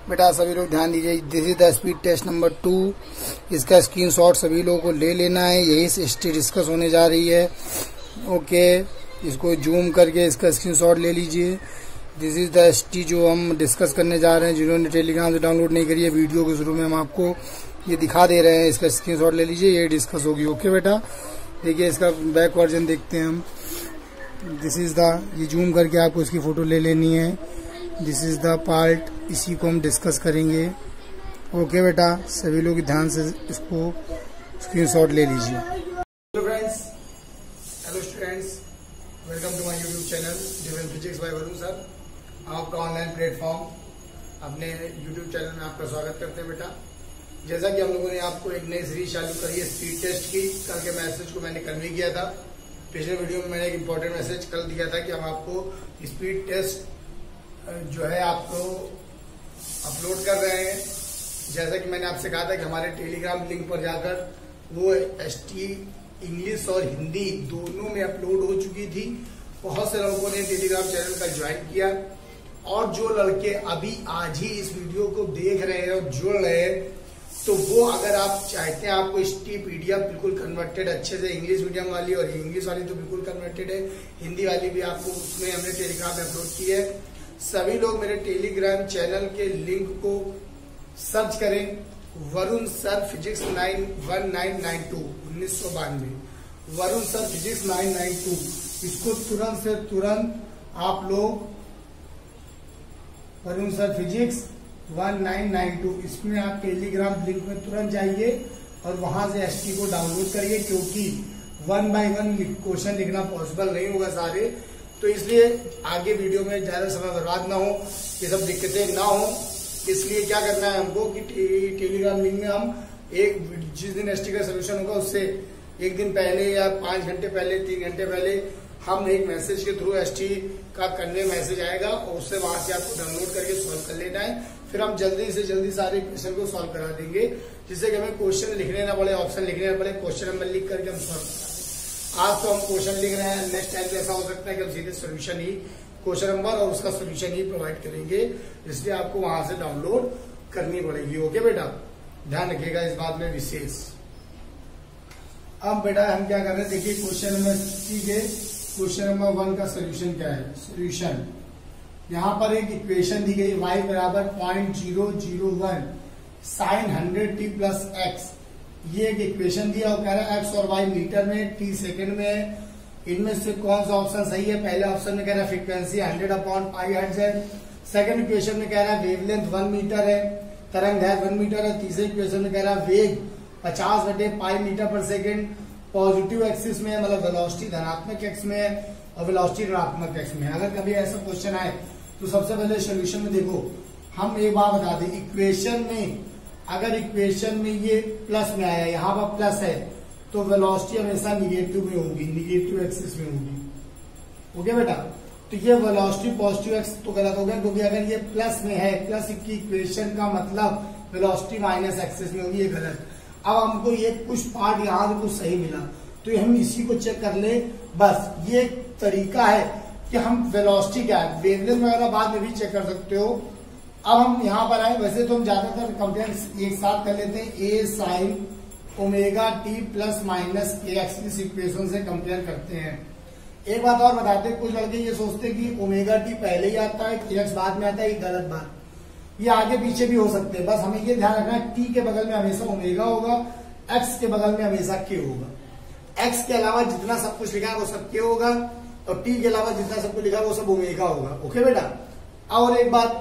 बेटा सभी लोग ध्यान दीजिए, this is the speed test number 2। इसका स्क्रीनशॉट सभी लोगों को ले लेना है, यही से डिस्कस होने जा रही है। ओके, इसको जूम करके इसका स्क्रीनशॉट ले लीजिए। दिस इज द ST जो हम डिस्कस करने जा रहे हैं। जिन्होंने टेलीग्राम से डाउनलोड नहीं करी है, वीडियो के शुरू में हम आपको ये दिखा दे रहे हैं, इसका स्क्रीनशॉट ले लीजिए, ये डिस्कस होगी। ओके बेटा, देखिए इसका बैक वर्जन देखते हैं हम। दिस इज द, ये जूम करके आपको इसकी फोटो ले लेनी है। दिस इज द पार्ट, इसी को हम डिस्कस करेंगे। ओके बेटा, सभी लोग ध्यान से इसको स्क्रीनशॉट ले लीजिए। Hello friends, hello students, welcome to my YouTube channel different physics by Varun sir. आपका ऑनलाइन प्लेटफॉर्म अपने यूट्यूब चैनल में आपका स्वागत करते हैं बेटा। जैसा कि हम लोगों ने आपको एक नई सीरीज चालू करी है स्पीड टेस्ट की, कल के मैसेज को मैंने कन्वे किया था। पिछले वीडियो में मैंने एक इम्पोर्टेंट मैसेज कल दिया था कि हम आपको स्पीड टेस्ट जो है आपको अपलोड कर रहे हैं। जैसा कि मैंने आपसे कहा था कि हमारे टेलीग्राम लिंक पर जाकर वो ST इंग्लिश और हिंदी दोनों में अपलोड हो चुकी थी। बहुत से लोगों ने टेलीग्राम चैनल का ज्वाइन किया, और जो लड़के अभी आज ही इस वीडियो को देख रहे हैं और जुड़ रहे हैं, तो वो अगर आप चाहते हैं आपको ST PDF बिल्कुल कन्वर्टेड अच्छे से, इंग्लिश मीडियम वाली, और इंग्लिश वाली तो बिल्कुल कन्वर्टेड है, हिंदी वाली भी आपको उसमें हमने टेलीग्राम में अपलोड की है। सभी लोग मेरे टेलीग्राम चैनल के लिंक को सर्च करें, Varun sir physics 1992 Varun sir physics 992। इसको तुरंत से तुरंत आप लोग वरुण सर फिजिक्स 1992 इसमें आप टेलीग्राम लिंक में तुरंत जाइए और वहां से ST को डाउनलोड करिए, क्योंकि 1 by 1 क्वेश्चन लिखना पॉसिबल नहीं होगा सारे, तो इसलिए आगे वीडियो में ज्यादा समय बर्बाद ना हो, ये सब दिक्कतें ना हो। इसलिए क्या करना है हमको कि टेलीग्राम लिंक में हम जिस दिन ST का सोल्यूशन होगा उससे एक दिन पहले या 5 घंटे पहले, 3 घंटे पहले हम एक मैसेज के थ्रू ST का कन्वे मैसेज आएगा, और उससे वहां से आपको डाउनलोड करके सॉल्व कर लेना है। फिर हम जल्दी से जल्दी सारे क्वेश्चन को सॉल्व करा देंगे, जिससे कि हमें क्वेश्चन लिखने ना पड़े, ऑप्शन लिखने ना पड़े, क्वेश्चन नंबर लिख करके हम सॉल्व करा दें। आज तो हम क्वेश्चन लिख रहे हैं, नेक्स्ट टाइम तो ऐसा हो सकता है कि हम सीधे सोल्यूशन ही, क्वेश्चन नंबर और उसका सोल्यूशन ही प्रोवाइड करेंगे, इसलिए आपको वहां से डाउनलोड करनी पड़ेगी। ओके बेटा, ध्यान रखिएगा इस बात में विशेष। अब बेटा हम क्या कर रहे हैं, देखिए क्वेश्चन नंबर 3 के क्वेश्चन नंबर 1 का सोल्यूशन क्या है। सोल्यूशन यहाँ पर एक इक्वेशन दी गई, y बराबर 0.001 sin 100t प्लस x। ये एक इक्वेशन दिया और कह रहा है x और y मीटर में, t सेकंड में है। इनमें से कौन सा ऑप्शन सही है? पहले ऑप्शन में कह रहा है फ्रीक्वेंसी 100/π हर्ट्ज है। सेकंड इक्वेशन में कह रहा है वेवलेंथ 1 मीटर है, तरंग दैर्घ्य 1 मीटर है। तीसरे इक्वेशन में कह रहा है वेग 50/π मीटर पर सेकेंड। पॉजिटिव एक्सिस में है, मतलब वेलोसिटी धनात्मक एक्स में है और वेलोसिटी ऋणात्मक एक्स में है। अगर कभी ऐसा क्वेश्चन आए तो सबसे पहले सोल्यूशन में देखो, हम एक बात बता दें, इक्वेशन में अगर इक्वेशन में ये प्लस में आया, यहाँ पर प्लस है, तो वेलोसिटी हमेशा निगेटिव में होगी, निगेटिव एक्सिस में होगी। ओके बेटा, तो ये वेलोसिटी पॉजिटिव एक्स तो गलत हो गया, क्योंकि अगर ये प्लस में है, प्लस की इक्वेशन का मतलब वेलोसिटी माइनस एक्सिस में होगी, ये गलत। अब हमको ये कुछ पार्ट यहाँ से कुछ सही मिला, तो हम इसी को चेक कर ले, बस ये तरीका है कि हम वेलोसिटी क्या है, वेवलेंथ वगैरह बाद में भी चेक कर सकते हो। अब हम यहाँ पर आए, वैसे तो हम ज्यादातर कंपेयर एक साथ कर लेते हैं, a sin ωt plus minus kx इस इक्वेशन से कंपेयर करते हैं। एक बात और बताते हैं, कुछ लड़के ये सोचते हैं कि ωt पहले ही आता है, kx बाद में आता है, ये गलत बात। ये आगे पीछे भी हो सकते हैं, बस हमें ये ध्यान रखना है t के बगल में हमेशा ओमेगा होगा, x के बगल में हमेशा k होगा। x के अलावा जितना सब कुछ लिखा है वो सब k होगा, और t के अलावा जितना सब कुछ लिखा है वो सब ओमेगा होगा। ओके बेटा, और एक बात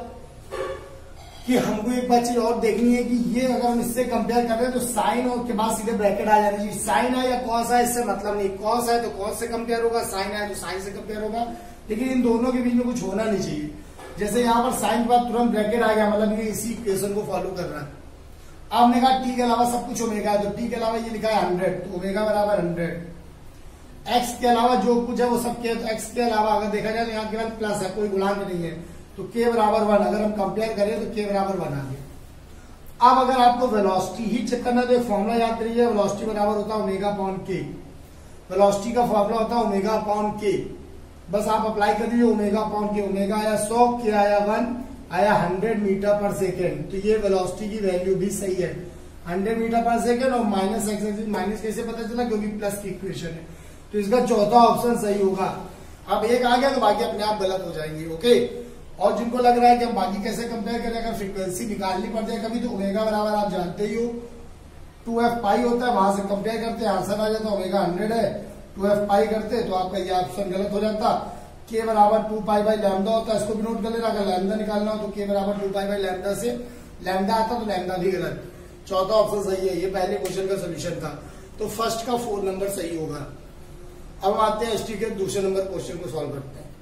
कि हमको एक बात चीज और देखनी है कि ये अगर हम इससे कंपेयर कर रहे हैं तो साइन और के बाद सीधे ब्रैकेट आ जाना चाहिए। साइन है या कॉस है इससे मतलब नहीं, कॉस है तो कॉस से कंपेयर होगा, साइन है तो साइन से कंपेयर होगा, लेकिन इन दोनों के बीच में कुछ होना नहीं चाहिए। जैसे यहाँ पर साइन के बाद तुरंत ब्रैकेट आ गया, मतलब ये इसी इक्वेशन को फॉलो कर रहा है। अब हमने कहा टी के अलावा सब कुछ ओमेगा है, तो टी के अलावा ये लिखा है 100, तो ओमेगा बराबर 100। एक्स के अलावा जो कुछ है वो सब के, तो एक्स के अलावा अगर देखा जाए तो यहाँ केवल प्लस है, कोई गुणांक नहीं है, तो k बराबर 1। अगर हम कंपेयर करें तो k बराबर 1 आ गया। अब अगर आपको वेलोसिटी ही चेक करना है तो एक फॉर्मूला याद करिए, वेलोसिटी बराबर होता है ω/k। वेलोसिटी का फॉर्मूला होता है ω/k, बस आप अप्लाई कर दीजिए ω/k। ओमेगा आया 100, k आया 1, आया 100 मीटर पर सेकेंड, तो ये वेलोसिटी की वैल्यू भी सही है 100 मीटर पर सेकेंड। और माइनस एक्स एक्सिस माइनस कैसे पता चला, क्योंकि प्लस की इक्वेशन है, तो इसका चौथा ऑप्शन सही होगा। अब एक आ गया तो बाकी अपने आप गलत हो जाएंगे। ओके, और जिनको लग रहा है कि हम बाकी कैसे कंपेयर करें, अगर फ्रीक्वेंसी निकालनी पड़ जाए कभी, तो ओमेगा बराबर आप जानते ही हो 2f पाई होता है, वहां से कंपेयर करते हैं आंसर आ जाता है ओमेगा 100 है, 2f पाई करते तो आपका ये ऑप्शन गलत हो जाता। k बराबर 2 पाई बाई लैम्डा होता है, इसको भी नोट कर लेना। अगर लैम्डा निकालना हो तो k बराबर 2 पाई बाई लैम्डा से लैम्डा आता तो लैम्डा भी गलत। चौथा ऑप्शन सही है, ये पहले क्वेश्चन का सोल्यूशन था, तो फर्स्ट का 4 नंबर सही होगा। अब आते हैं एसटी के दूसरे नंबर क्वेश्चन को सॉल्व करते हैं।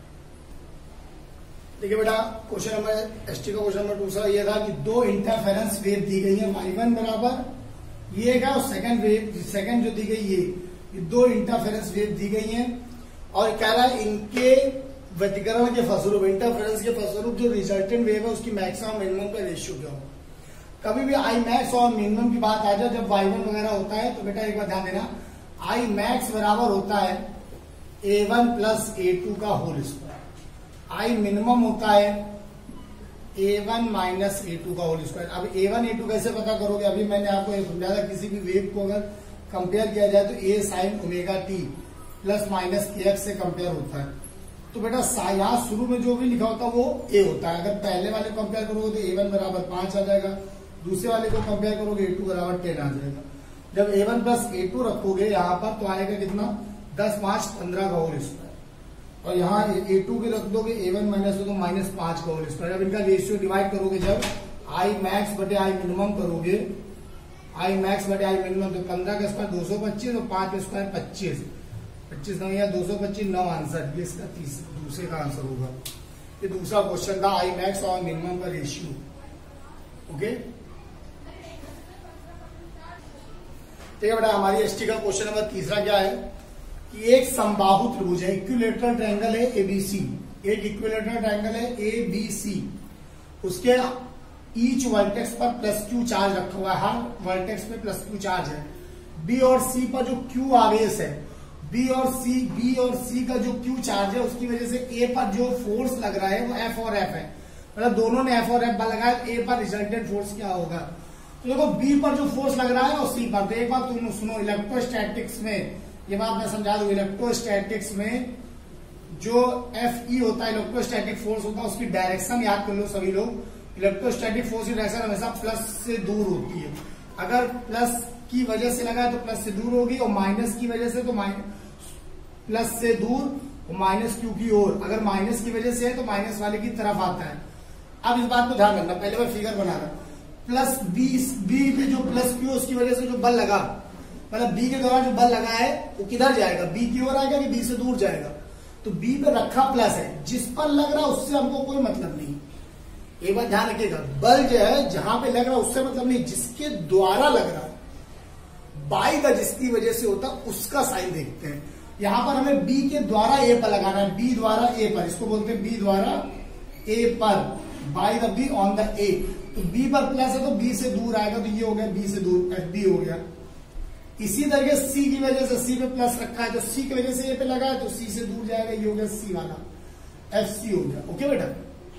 देखिए बेटा, क्वेश्चन नंबर एसटी का क्वेश्चन नंबर दूसरा ये था कि दो इंटरफेरेंस वेव दी गई है, y1 बराबर ये है, और सेकंड जो दी गई ये दो इंटरफेरेंस वेव दी गई हैं, और कह रहा है इनके व्यतिकरण के फलस्वरूप, इंटरफेरेंस के फलस्वरूप जो रिजल्टेंट वेव है उसकी मैक्सिमम मिनिमम का रेशियो क्या हो। कभी भी आई मैक्स और मिनिमम की बात आ जाए जब y1 वगैरह होता है, तो बेटा एक बार ध्यान देना, आई मैक्स बराबर होता है a1 प्लस a2 का होल स्क्वायर, आई मिनिमम होता है a1 माइनस a2 का होल स्क्वायर। अब a1 a2 कैसे पता करोगे, अभी मैंने आपको ये समझाया था, किसी भी वेव को अगर कंपेयर किया जाए तो a sine omega t plus minus kx से कंपेयर होता है। तो बेटा यहाँ शुरू में जो भी लिखा होता है वो a होता है, अगर पहले वाले को कंपेयर करोगे तो a1 बराबर 5 आ जाएगा, दूसरे वाले को कंपेयर करोगे a2 बराबर 10 आ जाएगा। जब a1 प्लस a2 रखोगे यहाँ पर तो आएगा कितना, 10 5 15 का होल स्क्वायर, और यहाँ a2 के रख दोगे a1 माइनस तो माइनस 5 का होल स्क्वायर। जब इनका रेशियो डिवाइड करोगे, जब आई मैक्स बटे आई मिनिमम करोगे, आई मैक्स बटे आई मिनिमम, तो 15 का स्क्वायर 225 और 5 स्क्वायर 25, 25 नहीं है 225 9 आंसर, ये इसका दूसरे का आंसर होगा। ये दूसरा क्वेश्चन था आई मैक्स और मिनिमम का रेशियो। ओके, तो बेटा हमारी एसटी का क्वेश्चन नंबर तीसरा क्या है कि एक समबाहु त्रिभुज है, इक्विलेटरल ट्रायंगल है एबीसी, एक इक्विलेटरल ट्रायंगल है एबीसी, उसके ईच वर्टेक्स पर प्लस क्यू चार्ज रखा हुआ है, हर वर्टेक्स पे प्लस क्यू चार्ज है। बी और सी पर जो क्यू आवेश है, बी और सी का जो क्यू चार्ज है, उसकी वजह से ए पर जो फोर्स लग रहा है वो एफ और एफ है, मतलब दोनों ने एफ और एफ लगाया, तो ए पर रिजल्टेंट फोर्स क्या होगा। तो देखो बी पर जो फोर्स लग रहा है और सी पर, तो एक बात तुम सुनो, इलेक्ट्रोस्टैटिक्स में ये बात मैं समझा दूं, इलेक्ट्रोस्टैटिक्स में जो एफ ई होता है, इलेक्ट्रोस्टैटिक फोर्स होता है, उसकी डायरेक्शन याद कर लो सभी लोग, इलेक्ट्रोस्टैटिक फोर्स की डायरेक्शन हमेशा प्लस से दूर होती है। अगर प्लस की वजह से लगा है तो प्लस से दूर होगी, और माइनस की वजह से तो प्लस से दूर और माइनस क्यू की ओर, अगर माइनस की वजह से है तो माइनस वाले की तरफ आता है। अब इस बात को ध्यान रखना, पहले मैं फिगर बना रहा हूं, प्लस बी पे जो प्लस क्यू उसकी वजह से जो बल लगा, मतलब बी के दौरान जो बल लगा है वो किधर जाएगा, बी की ओर आएगा कि बी से दूर जाएगा। तो बी पे रखा प्लस है, जिस पर लग रहा है उससे हमको कोई मतलब नहीं। एक बात ध्यान रखिएगा, बल जो है जहां पे लग रहा है उससे मतलब नहीं, जिसके द्वारा लग रहा है, बाई द जिसकी वजह से होता उसका साइन देखते हैं। यहां पर हमें बी के द्वारा ए पर लगाना है, बी द्वारा ए पर, इसको बोलते हैं बी द्वारा ए पर, by the B on the A. तो बी पर प्लस है तो बी से दूर आएगा, तो ये हो गया बी से दूर, एफ बी हो गया। इसी तरह सी की वजह से सी पे प्लस रखा है, तो सी की वजह से ए पे लगा है तो सी से दूर जाएगा, ये हो गया सी वाला, एफ सी हो गया। ओके बेटा,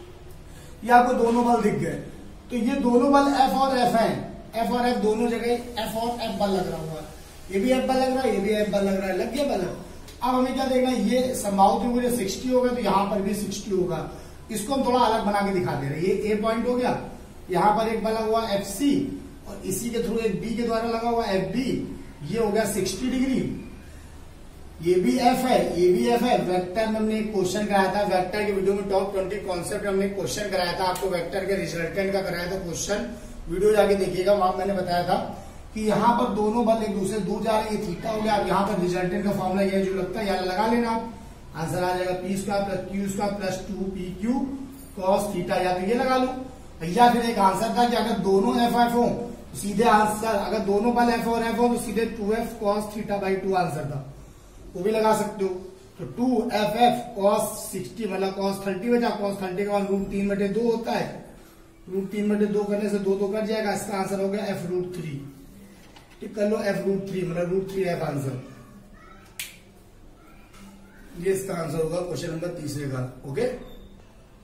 ये आपको दोनों बल दिख गए, तो ये दोनों बल एफ और एफ है, एफ और एफ दोनों जगह एफ और एफ बल लग रहा हुआ है, ये भी एफ बल लग रहा है, ये भी एफ बल लग रहा है, लग गया बल। अब हमें क्या देखना है, ये संभावित त्रिभुज 60 होगा तो यहाँ पर भी 60 होगा, इसको हम थोड़ा अलग बना के दिखा दे रहे हैं। ये ए पॉइंट हो गया, यहाँ पर एक बल लगा हुआ एफ सी, और इसी के थ्रू एक बी के द्वारा लगा हुआ एफ बी, ये हो गया 60 डिग्री, ये भी एफ है, ये भी एफ है। वेक्टर में हमने एक क्वेश्चन कराया था, वेक्टर के वीडियो में टॉप 20 कॉन्सेप्ट हमने क्वेश्चन कराया था, आपको वेक्टर के रिजल्टेंट का कराया था क्वेश्चन, वीडियो जाके देखिएगा, वहां मैंने बताया था कि यहाँ पर दोनों बल एक दूसरे दूर जा रहे हैं, ये थीटा हो गया। अब यहाँ पर रिजल्टेंट का फॉर्मूला ये जो लगता है यहाँ लगा लेना, आप आंसर आ जाएगा P square plus Q square plus 2 P Q cos theta, या तो ये लगा लो, या फिर एक आंसर था कि अगर दोनों एफ एफ हो सीधे आंसर, अगर दोनों बल एफ और एफ हो तो सीधे 2f cos theta by 2 answer था, वो भी लगा सकते हो। तो 2f cos 60 मतलब cos 30 बचा, cos 30 का √3/2 होता है, √3/2 करने से 2 कट जाएगा, इसका आंसर हो गया f√3। ठीक कर लो, f√3 मतलब √3f आंसर, ये इसका आंसर होगा क्वेश्चन नंबर तीसरे का। ओके,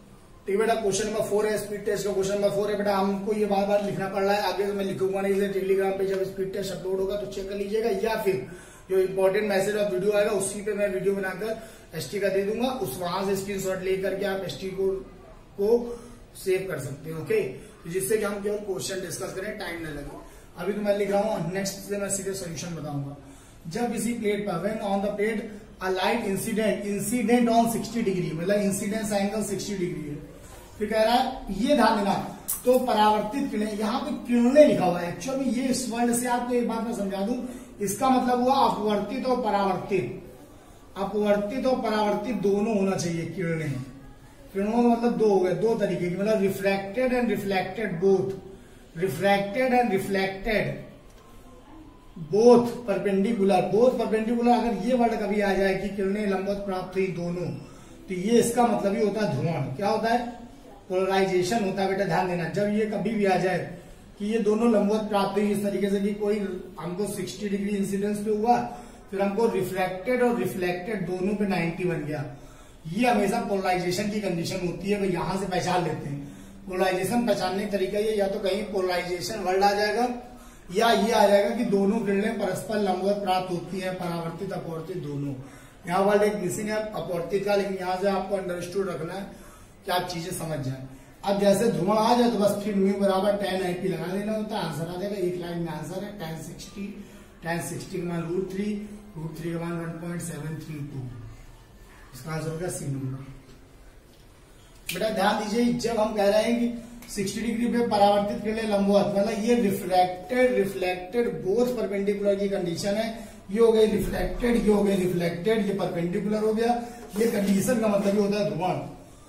ठीक है बेटा, क्वेश्चन नंबर 4 है, स्पीड टेस्ट का क्वेश्चन नंबर 4 है बेटा। हमको ये बार बार लिखना पड़ रहा है, आगे तो मैं लिखूंगा नहीं, इसलिए टेलीग्राम पे जब स्पीड टेस्ट अपलोड होगा तो चेक कर लीजिएगा, या फिर जो इंपॉर्टेंट मैसेज और वीडियो आएगा उसी पे मैं वीडियो बनाकर एसटी का दे दूंगा, उस वहां से स्क्रीनशॉट लेकर के आप एसटी को सेव कर सकते हैं। ओके, तो जिससे कि हम केवल क्वेश्चन डिस्कस करें, टाइम न लगे। अभी तो मैं लिख रहा हूँ, नेक्स्ट से मैं सीधे सोल्यूशन बताऊंगा। जब किसी प्लेट पर when on the plate a light incident on 60 degree, मतलब इंसिडेंस एंगल 60 डिग्री है, फिर कह रहा है ये ध्यान देना, तो परावर्तित किरणें, यहाँ पे किरणें लिखा हुआ है, एक्चुअली ये इस वर्ड से आपको एक बात मैं समझा दूं, इसका मतलब हुआ अपवर्तित और परावर्तित। अपवर्तित और परावर्तित दोनों होना चाहिए किरणें। किरणों का मतलब दो हो गए, दो तरीके की, मतलब refracted and reflected both, refracted and reflected both perpendicular, both perpendicular. अगर ये वर्ड कभी आ जाए कि किरणें लंबवत प्राप्त हुई दोनों, तो ये इसका मतलब ही होता है ध्रुवण। क्या होता है? पोलराइजेशन होता है बेटा, ध्यान देना। जब ये कभी भी आ जाए कि ये दोनों लंबवत प्राप्त हुई इस तरीके से कि कोई हमको 60 डिग्री इंसिडेंस पे हुआ, फिर हमको रिफ्रैक्टेड और रिफ्लेक्टेड दोनों पे 90 बन गया, ये हमेशा पोलराइजेशन की कंडीशन होती है। यहां से पहचान लेते हैं पोलराइजेशन पहचानने का तरीका ये, या तो कहीं पोलराइजेशन वर्ड आ जाएगा, या ये आ जाएगा कि दोनों किरणें परस्पर लंबवत प्राप्त होती है, परावर्तित अपवर्तित दोनों। यहाँ वर्ड एक मिसिंग है अपवर्तित का, लेकिन यहाँ से आपको अंडरस्टूड रखना है कि आप चीजें समझ जाए। अब जैसे ध्रुवण आ जाए तो बस फिर म्यू बराबर tan IP लगा देना होता है, आंसर आ जाएगा। एक लाइन में आंसर है tan 60 का मान √3 का मान 1.732, इसका आंसर होगा सी नंबर। बेटा ध्यान दीजिए, जब हम कह रहे हैं कि 60 डिग्री पे परावर्तित किरणें लंबवत, मतलब ये रिफ्लेक्टेड बोथ परपेंडिकुलर की कंडीशन है। ये हो गई रिफ्लेक्टेड, ये हो गई रिफ्लेक्टेड, ये परपेंडिकुलर हो गया। ये कंडीशन का मतलब ये होता है ध्रुवण,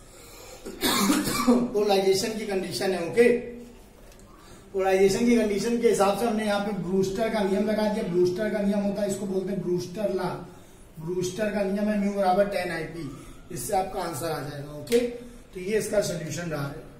पोलराइजेशन की कंडीशन है। ओके, पोलराइजेशन की कंडीशन के हिसाब से हमने यहाँ पे ब्रूस्टर का नियम लगा दिया। ब्रूस्टर का नियम होता है, इसको बोलते हैं ब्रूस्टर लॉ। ब्रूस्टर का नियम है म्यू बराबर tan IP, इससे आपका आंसर आ जाएगा। ओके, तो ये इसका सोल्यूशन रहा है।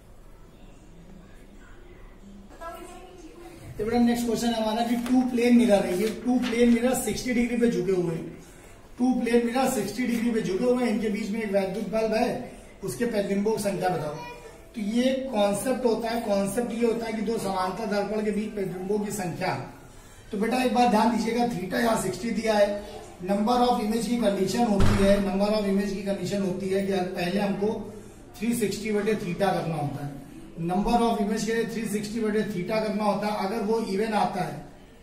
तो बेटा नेक्स्ट क्वेश्चन है हमारा कि टू प्लेन मिरर है, ये टू प्लेन मिरर 60 डिग्री पे झुके हुए हैं। टू प्लेन मिरर 60 डिग्री पे झुके हुए हैं, इनके बीच में एक वैद्युत बल्ब है, उसके प्रतिबिंबों की संख्या बताओ। तो ये कॉन्सेप्ट होता है, कॉन्सेप्ट ये होता है कि दो समांतर दर्पण के बीच प्रतिबिंबों की संख्या। तो बेटा एक बात ध्यान दीजिएगा, थीटा यहाँ 60 दिया है, नंबर ऑफ इमेज की कंडीशन होती है, नंबर ऑफ इमेज की कंडीशन होती है कि पहले हमको 360/थीटा करना होता है। नंबर ऑफ इमेज के लिए 360/थीटा करना होता है। अगर वो इवन आता है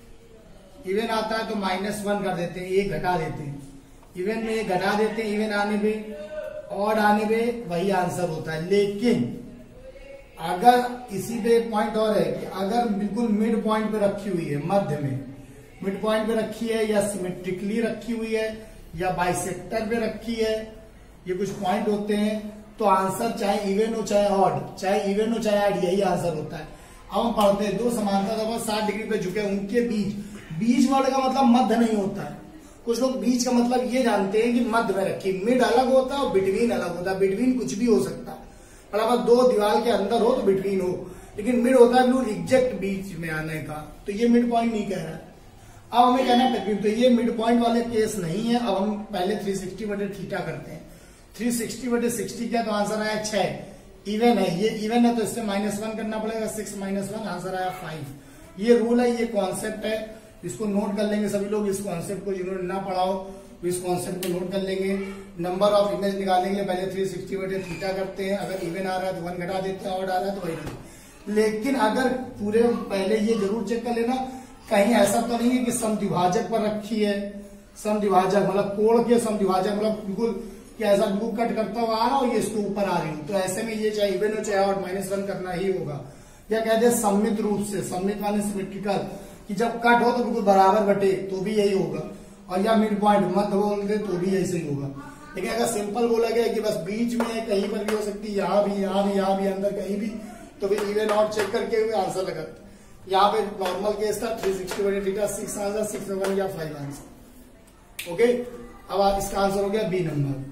तो -1 कर देते हैं, एक घटा देते हैं, इवन में घटा देते हैं, इवन आने पे ऑड आने पे वही आंसर होता है। लेकिन अगर इसी पे एक पॉइंट और है कि अगर बिल्कुल मिड पॉइंट पे रखी हुई है, मध्य में मिड पॉइंट पे रखी है, या सिमेट्रिकली रखी हुई है, या बाइसेक्टर पे रखी है, ये कुछ पॉइंट होते हैं, तो आंसर चाहे इवन हो चाहे ऑड, चाहे इवन हो चाहे ऑड, यही आंसर होता है। अब हम पढ़ते हैं, दो समांतर दर्पण 60 डिग्री पे झुके, उनके बीच वर्ड का मतलब मध्य नहीं होता है। कुछ लोग बीच का मतलब ये जानते हैं कि मध्य में रखी, मिड अलग होता है और बिटवीन अलग होता है। बिटवीन कुछ भी हो सकता है, मतलब दो दीवार के अंदर हो तो बिटवीन हो, लेकिन मिड होता है बिल्कुल एग्जैक्ट बीच में आने का, तो ये मिड पॉइंट नहीं कह रहा है। अब हमें कहना है प्रतिबिंब, तो ये मिड पॉइंट वाले केस नहीं है। अब हम पहले 360/थीटा करते हैं। 360/60 किया तो आंसर आया 6। इवन है, ये इवन है तो इससे -1 करना पड़ेगा, 6 - 1 आंसर आया 5। ये रूल है, ये कॉन्सेप्ट है, इसको नोट कर लेंगे सभी लोग। इस कॉन्सेप्ट को जिन्होंने ना पढ़ाओ तो इस कॉन्सेप्ट को नोट कर लेंगे। नंबर ऑफ इमेज निकालने के लिए पहले 360/थीटा करते हैं, अगर इवन आ रहा है तो 1 घटा देते हैं, ऑड आ रहा है तो वही। लेकिन अगर पूरे पहले ये जरूर चेक कर लेना कहीं ऐसा तो नहीं है कि समद्विभाजक पर रखी है, समद्विभाजक मतलब कोण के समद्विभाजक, मतलब बिल्कुल कि ऐसा बिल्कुल कट करता हुआ आ रहा हो, ये इसके ऊपर आ रही हो, तो ऐसे में ये चाहे इवन हो चाहे ऑड -1 करना ही होगा। या कहते हैं सम्मित रूप से, सम्मित माने सिमेट्रिकल, कि जब कट हो तो बिल्कुल बराबर बटे तो भी यही होगा, और या मिड पॉइंट मध्य बोल दे तो भी ऐसे ही होगा। लेकिन अगर सिंपल बोला गया कि बस बीच में कहीं पर भी हो सकती है, यहाँ भी, यहाँ भी, यहाँ भी, अंदर कहीं भी, तो फिर इवन ऑड चेक करके हुए आंसर लगाते। यहाँ पे नॉर्मल केस था 360/थीटा, 6 आंसर, 6 में 1 या 5 आंसर। ओके, अब इसका आंसर हो गया बी नंबर।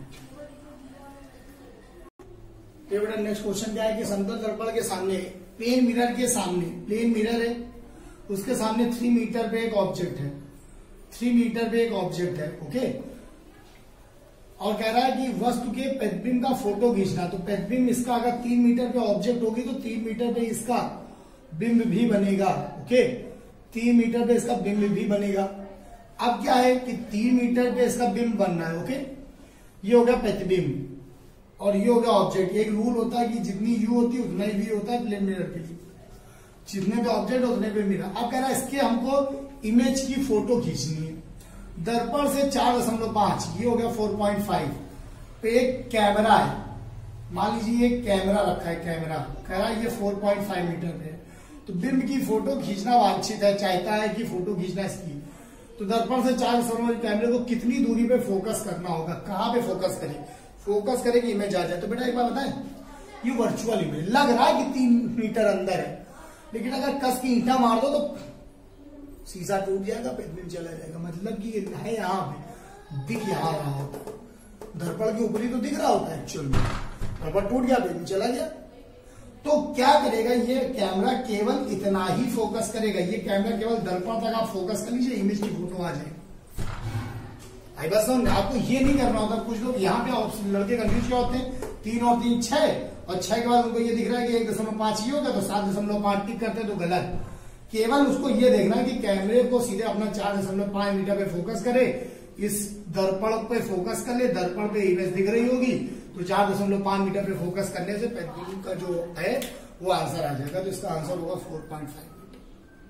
ये बेटा नेक्स्ट क्वेश्चन क्या है कि समतल दर्पण के सामने, प्लेन मिरर के सामने, प्लेन मिरर है, उसके सामने 3 मीटर पे एक ऑब्जेक्ट है, 3 मीटर पे एक ऑब्जेक्ट है। ओके, और कह रहा है कि वस्तु के प्रतिबिंब का फोटो खींचना। तो प्रतिबिंब इसका अगर 3 मीटर पे ऑब्जेक्ट होगी तो 3 मीटर पे इसका बिंब भी बनेगा। ओके, 3 मीटर पे इसका बिंब भी बनेगा। अब क्या है कि 3 मीटर पे इसका बिंब बनना है। ओके, ये हो गया प्रतिबिंब और ये हो गया ऑब्जेक्ट। एक रूल होता है कि जितनी यू होती है उतना ही वी होता है प्लेन मिरर के लिए, जितने पे ऑब्जेक्ट उतने पे मिरर। अब कह रहा है इसके हमको इमेज की फोटो खींचनी है। दर्पण से 4.5, ये हो गया 4.5 पे एक कैमरा है। मान लीजिए एक कैमरा रखा है, कैमरा कह रहा है ये 4.5 मीटर पे है। तो बिंब की फोटो खींचना वांछित है, चाहता है कि फोटो खींचना इसकी। तो दर्पण से 4.5 कैमरे को कितनी दूरी पे फोकस करना होगा, कहां पे फोकस करे, फोकस करे कि इमेज आ जाए। तो बेटा एक बात बताएं, ये वर्चुअल इमेज लग रहा है कि 3 मीटर अंदर है, लेकिन अगर कस की ईंटा मार दो तो शीशा टूट जाएगा, प्रतिबिंब चला जाएगा। मतलब कि है यहाँ पे, दिख यहाँ रहा होता, दर्पण के ऊपरी तो दिख रहा होता है एक्चुअल में, दर्पण टूट गया, प्रतिबिंब चला गया। तो क्या करेगा ये कैमरा, केवल इतना ही फोकस करेगा। ये कैमरा केवल दर्पण तक आप फोकस कर लीजिए, इमेज की फोटो आ जाएगी। आई बस आपको ये नहीं करना होता। कुछ लोग यहाँ पे लड़के कंफ्यूज क्या होते हैं, 3 और 3 6, और 6 के बाद उनको ये दिख रहा है कि 1.5 ही होगा तो 7.5 टिक करते हैं, तो गलत। केवल उसको ये देखना है कि कैमरे को सीधे अपना 4.5 मीटर पे फोकस करे, इस दर्पण पे फोकस कर ले, दर्पण पे इमेज दिख रही होगी तो 4.5 मीटर पे फोकस करने से प्रतिबिंब का जो है वो आंसर आ जाएगा। तो इसका आंसर होगा 4.5 मीटर।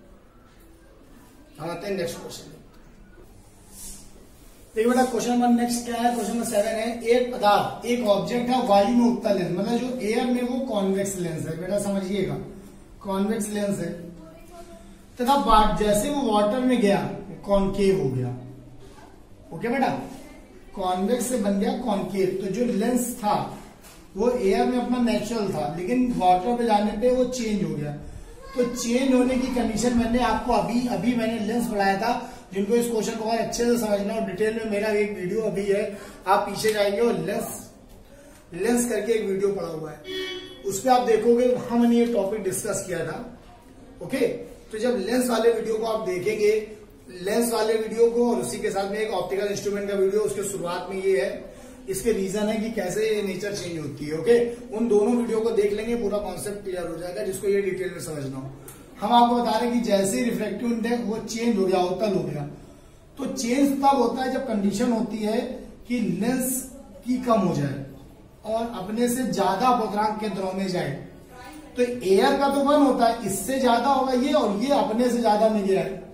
हम आते हैं नेक्स्ट क्वेश्चन। देखिए बेटा क्वेश्चन नंबर नेक्स्ट क्या है, क्वेश्चन नंबर 7 है। एक पदार्थ, एक ऑब्जेक्ट है, वायु में उत्तल लेंस, मतलब जो एयर में वो कॉन्वेक्स लेंस है। बेटा समझिएगा, कॉन्वेक्स लेंस है तथा जैसे वो वाटर में गया कॉनकेव हो गया। ओके बेटा, कॉन्वेक्स से बन गया कॉनकेव। तो जो लेंस था वो एयर में अपना नेचुरल था, लेकिन वाटर पे जाने पे वो चेंज हो गया। तो चेंज होने की कंडीशन मैंने आपको अभी मैंने लेंस पढ़ाया था। जिनको इस क्वेश्चन को और अच्छे से समझना और डिटेल में, मेरा एक वीडियो अभी है, आप पीछे जाएंगे और लेंस करके एक वीडियो पड़ा हुआ है, उस पर आप देखोगे, वहां मैंने ये टॉपिक डिस्कस किया था। ओके, तो जब लेंस वाले वीडियो को आप देखेंगे, लेंस वाले वीडियो को और उसी के साथ में एक ऑप्टिकल इंस्ट्रूमेंट का वीडियो, उसके शुरुआत में ये है, इसके रीजन है कि कैसे ये नेचर चेंज होती है। ओके, उन दोनों वीडियो को देख लेंगे, पूरा कॉन्सेप्ट क्लियर हो जाएगा, जिसको ये डिटेल में समझना हो। हम आपको बता रहे हैं कि जैसे रिफ्रैक्टिव इंडेक्स वो चेंज हो गया, उत्तल हो गया। तो चेंज तब होता है जब कंडीशन होती है कि लेंस की कम हो जाए और अपने से ज्यादा अपवर्तनांक केंद्रों में जाए। तो एयर का तो 1 होता है, इससे ज्यादा होगा ये, और ये अपने से ज्यादा में गया है।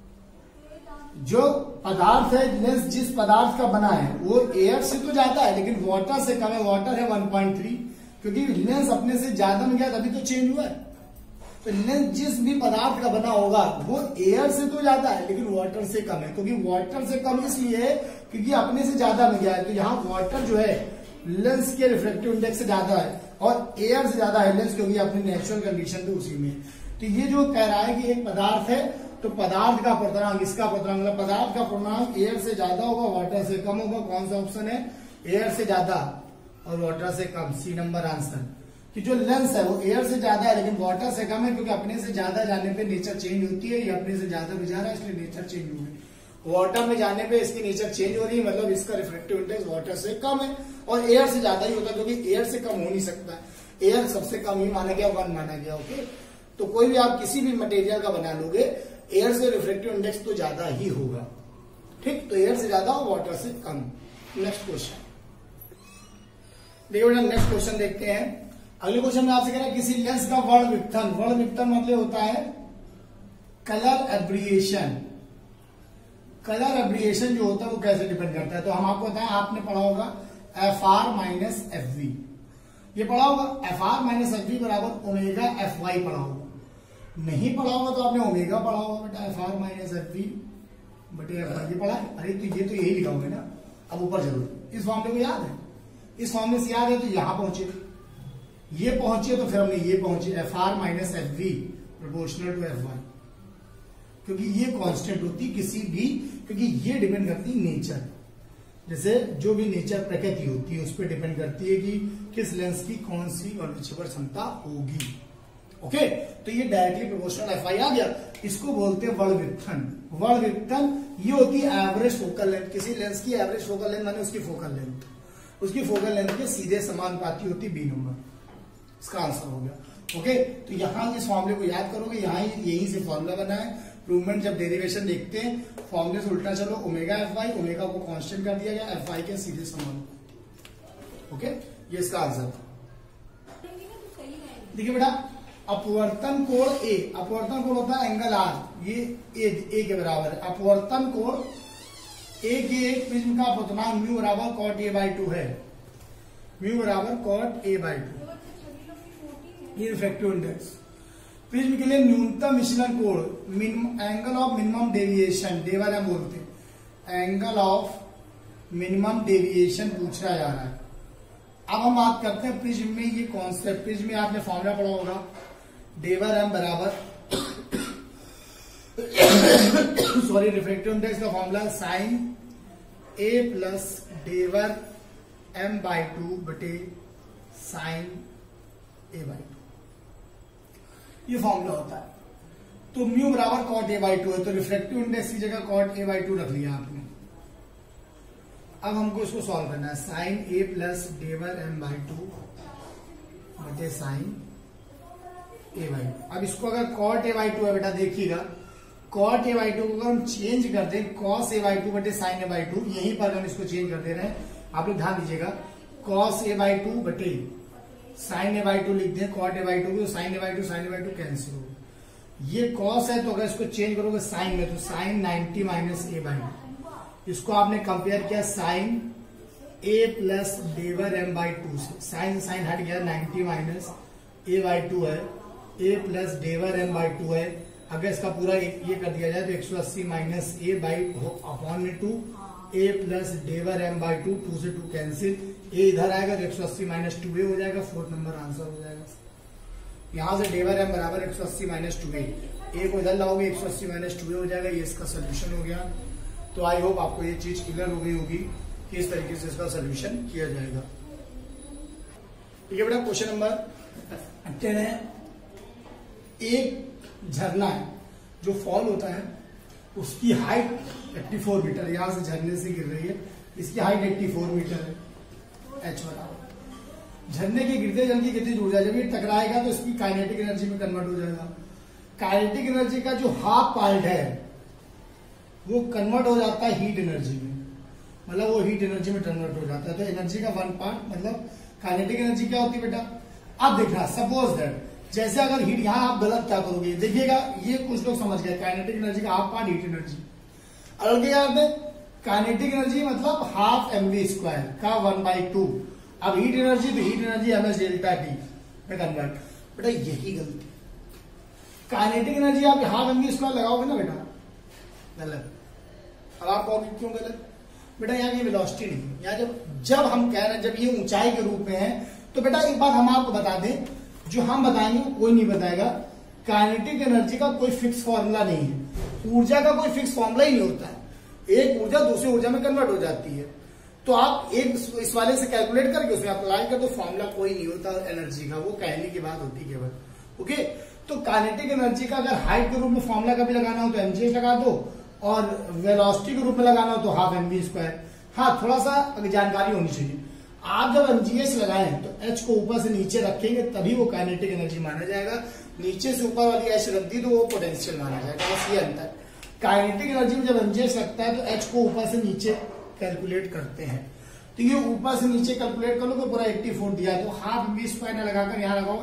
जो पदार्थ है, लेंस जिस पदार्थ का बना है वो एयर से तो ज्यादा है, लेकिन वाटर से कम है। वाटर है 1.3, क्योंकि लेंस अपने से ज्यादा में गया तभी तो चेंज हुआ है। तो लेंस जिस भी पदार्थ का बना होगा वो एयर से तो ज्यादा है, लेकिन वाटर से कम है। क्योंकि वाटर से कम इसलिए है क्योंकि अपने से ज्यादा में गया है। तो यहाँ वाटर जो है लेंस के रिफ्रैक्टिव इंडेक्स से ज्यादा है, और एयर से ज्यादा है लेंस, क्योंकि अपनी नेचुरल कंडीशन तो उसी में। तो ये जो कह रहा है कि एक पदार्थ है, तो पदार्थ का अपवर्तनांक, इसका अपवर्तनांक मतलब पदार्थ का अपवर्तनांक एयर से ज्यादा होगा, वाटर से कम होगा। कौन सा ऑप्शन है, एयर से ज्यादा और वाटर से कम, सी नंबर आंसर। कि जो लेंस है वो एयर से ज्यादा है लेकिन वाटर से कम है, क्योंकि अपने से ज्यादा जाने पे नेचर चेंज होती है। ये अपने से ज्यादा भी जा रहा है, इसलिए नेचर चेंज हो गई। वाटर में जाने पे इसकी नेचर चेंज हो रही है, मतलब इसका रिफ्रैक्टिव इंडेक्स वाटर से कम है, और एयर से ज्यादा ही होता है, क्योंकि एयर से कम हो नहीं सकता। एयर सबसे कम ही माना गया, 1 माना गया। ओके, तो कोई भी आप किसी भी मटेरियल का बना लोगे, एयर से रिफ्रैक्टिव इंडेक्स तो ज्यादा ही होगा। ठीक, तो एयर से ज्यादा और वाटर से कम। नेक्स्ट क्वेश्चन देखिए बेटा, नेक्स्ट क्वेश्चन देखते हैं। अगले क्वेश्चन में आपसे कह रहा है किसी लेंस का वर्णविपथन, वर्णविपथन मतलब होता है कलर एब्रिएशन। कलर एब्रिएशन जो होता है वो कैसे डिपेंड करता है, तो हम आपको बताएं, आपने पढ़ा होगा FR माइनस FV, ये पढ़ा होगा। FR माइनस FV बराबर ओमेगा FY पढ़ा होगा। नहीं पढ़ा होगा तो आपने ओमेगा पढ़ा होगा बेटा, FR माइनस FV बटे FY, ये पढ़ा है। अरे तो ये तो यही लिखा होगा ना। अब ऊपर जरूर इस फॉर्मूले को याद है, इस फॉर्मूले से याद है, तो यहां पहुंचे, ये पहुंचे, तो फिर हमने ये पहुंचे FR minus FV proportional to FY, क्योंकि ये कांस्टेंट होती किसी भी, क्योंकि ये डिपेंड करती है नेचर, जैसे जो भी नेचर प्रकृति होती है उस पर डिपेंड करती है कि किस लेंस की कौन सी वर्णविच्छेदन क्षमता होगी। ओके, तो ये डायरेक्टली प्रोपोर्शनल एफ आई आ गया। इसको बोलते हैं वर्णविपथन। वर्णविपथन ये होती है एवरेज फोकल लेंथ, किसी लेंस की एवरेज फोकल लेंथ माने उसकी फोकल लेंथ, उसकी फोकल लेंथ के सीधे समानुपाती होती बी नंबर। इसका आंसर हो गया। ओके, तो यहां इस फॉर्मूले को याद करोगे, यहां यही से फॉर्मूला बना है। प्रूवमेंट जब डेरिवेशन देखते हैं फॉर्मूले से उल्टा चलो, ओमेगा एफ वाई, ओमेगा को कांस्टेंट कर दिया गया, एफ वाई के सीधे समान। ओके, ये इसका आंसर था। देखिए बेटा, अपवर्तन कोण ए, अपवर्तन कोण होता है एंगल आर, ये ए के बराबर है। अपवर्तन कोण ए के एक प्रिज्म का अपवर्तनांक म्यू बराबर कॉट ए बाई 2 है, म्यू बराबर कॉट ए बाई 2, ये रिफ्रैक्टिव इंडेक्स। प्रिज्म के लिए न्यूनतम विचलन कोण, एंगल ऑफ मिनिमम डेविएशन, डेवर हम बोलते हैं, एंगल ऑफ मिनिमम डेविएशन पूछा जा रहा है। अब हम बात करते हैं प्रिज्म में ये कॉन्सेप्ट, प्रिज्म में आपने फॉर्मूला पढ़ा होगा, डेवर एम बराबर सॉरी रिफ्रैक्टिव इंडेक्स का फॉर्मूला साइन ए प्लस डेवर एम बाई 2 बटे साइन ए बाई 2, ये फॉर्मूला होता है। तो म्यू बराबर कॉट ए बाई 2 है, तो रिफ्रैक्टिव इंडेक्स की जगह कॉट ए बाई 2 रख लिया आपने। अब हमको इसको सॉल्व करना है, साइन ए प्लस डेवर एम बाई 2 बटे साइन ए बाई 2। अब इसको अगर कॉट ए बाई 2 है बेटा, देखिएगा कॉट ए बाई 2 को अगर हम चेंज कर दें कॉस ए बाई 2 बटे साइन ए बाई 2, यहीं पर हम इसको चेंज कर दे रहे हैं। आप लोग ध्यान दीजिएगा, कॉस ए बाई 2 बटे साइन ए बाई 2 लिख दें, कॉट ए बाई 2 को साइन ए बाई 2 कैंसिल हो। ये कॉस है तो अगर इसको चेंज करोगे साइन में तो साइन 90 माइनस ए बाई 2। इसको आपने कंपेयर किया साइन ए प्लस डेवर एम बाई 2 से, साइन साइन हट गया, 90 माइनस ए बाई 2 है, ए प्लस डेवर एम बाई 2 है। अगर इसका पूरा ये कर दिया जाए तो 180 माइनस ए बाई अपॉन में 2, ए प्लस डेवर एम बाई 2, 2 से 2 कैंसिल, ए इधर आएगा तो 180 माइनस 2a हो जाएगा, 4th नंबर आंसर हो जाएगा। यहां से डेवर एम बराबर 180 माइनस 2a, ए को इधर लाओगे 180 माइनस 2a हो जाएगा, ये इसका सोल्यूशन हो गया। तो आई होप आपको ये चीज क्लियर हो गई होगी कि इस तरीके से इसका सोल्यूशन किया जाएगा। ठीक है बेटा, क्वेश्चन नंबर 10 है, एक झरना है जो फॉल होता है, उसकी हाइट 84 मीटर, यहां से झरने से गिर रही है, इसकी हाइट 84 मीटर है, एच बराबर। झरने के गिरते जल की गतिज ऊर्जा, जब ये टकराएगा तो इसकी काइनेटिक एनर्जी में कन्वर्ट हो जाएगा। काइनेटिक एनर्जी का जो हाफ पार्ट है वो कन्वर्ट हो जाता है हीट एनर्जी में, मतलब वो हीट एनर्जी में कन्वर्ट हो जाता है। तो एनर्जी का 1 पार्ट मतलब काइनेटिक एनर्जी क्या होती है बेटा, अब देखना, सपोज दैट जैसे अगर हीट, यहां आप गलत क्या करोगे, देखिएगा ये कुछ लोग समझ गए, काइनेटिक एनर्जी का हाफ पार्ट हीट एनर्जी, अलग याद है, काइनेटिक एनर्जी मतलब हाफ mv² का 1/2। अब हीट एनर्जी तो heat energy ms delta T में कन्वर्ट। बेटा यही गलती, काइनेटिक एनर्जी आप हाफ mv² लगाओगे ना बेटा, गलत। अब आप कहोगे क्यों गलत, बेटा यहाँ की वेलोसिटी नहीं, यहाँ जब हम कह रहे हैं जब ये ऊंचाई के रूप में है, तो बेटा एक बात हम आपको बता दें, जो हम बताएंगे वो कोई नहीं बताएगा, काइनेटिक एनर्जी का कोई फिक्स फॉर्मूला नहीं है, ऊर्जा का कोई फिक्स फॉर्मूला ही नहीं होता है, एक ऊर्जा दूसरी ऊर्जा में कन्वर्ट हो जाती है। तो आप एक इस वाले से कैलकुलेट करके उसमें अप्लाई कर दो, फॉर्मूला कोई नहीं होता एनर्जी का, वो कहने की बात होती है केवल। ओके, तो काइनेटिक एनर्जी का अगर हाइट के रूप में फॉर्मूला कभी लगाना हो तो mg लगा दो, और वेलोसिटी के रूप में लगाना हो तो हाफ mv²। हाँ, थोड़ा सा जानकारी होनी चाहिए, आप जब mgh लगाएं तो h को ऊपर से नीचे रखेंगे तभी वो काइनेटिक एनर्जी माना जाएगा, नीचे से ऊपर वाली h रख दी तो वो पोटेंशियल माना जाएगा, बस ये अंतर। काइनेटिक एनर्जी में जब mgh लगता है तो h को ऊपर से नीचे कैलकुलेट करते हैं, तो ये ऊपर से नीचे कैलकुलेट कर लो तो पूरा 84 दिया, तो हाफ mv² ने लगाकर यहाँ लगाओ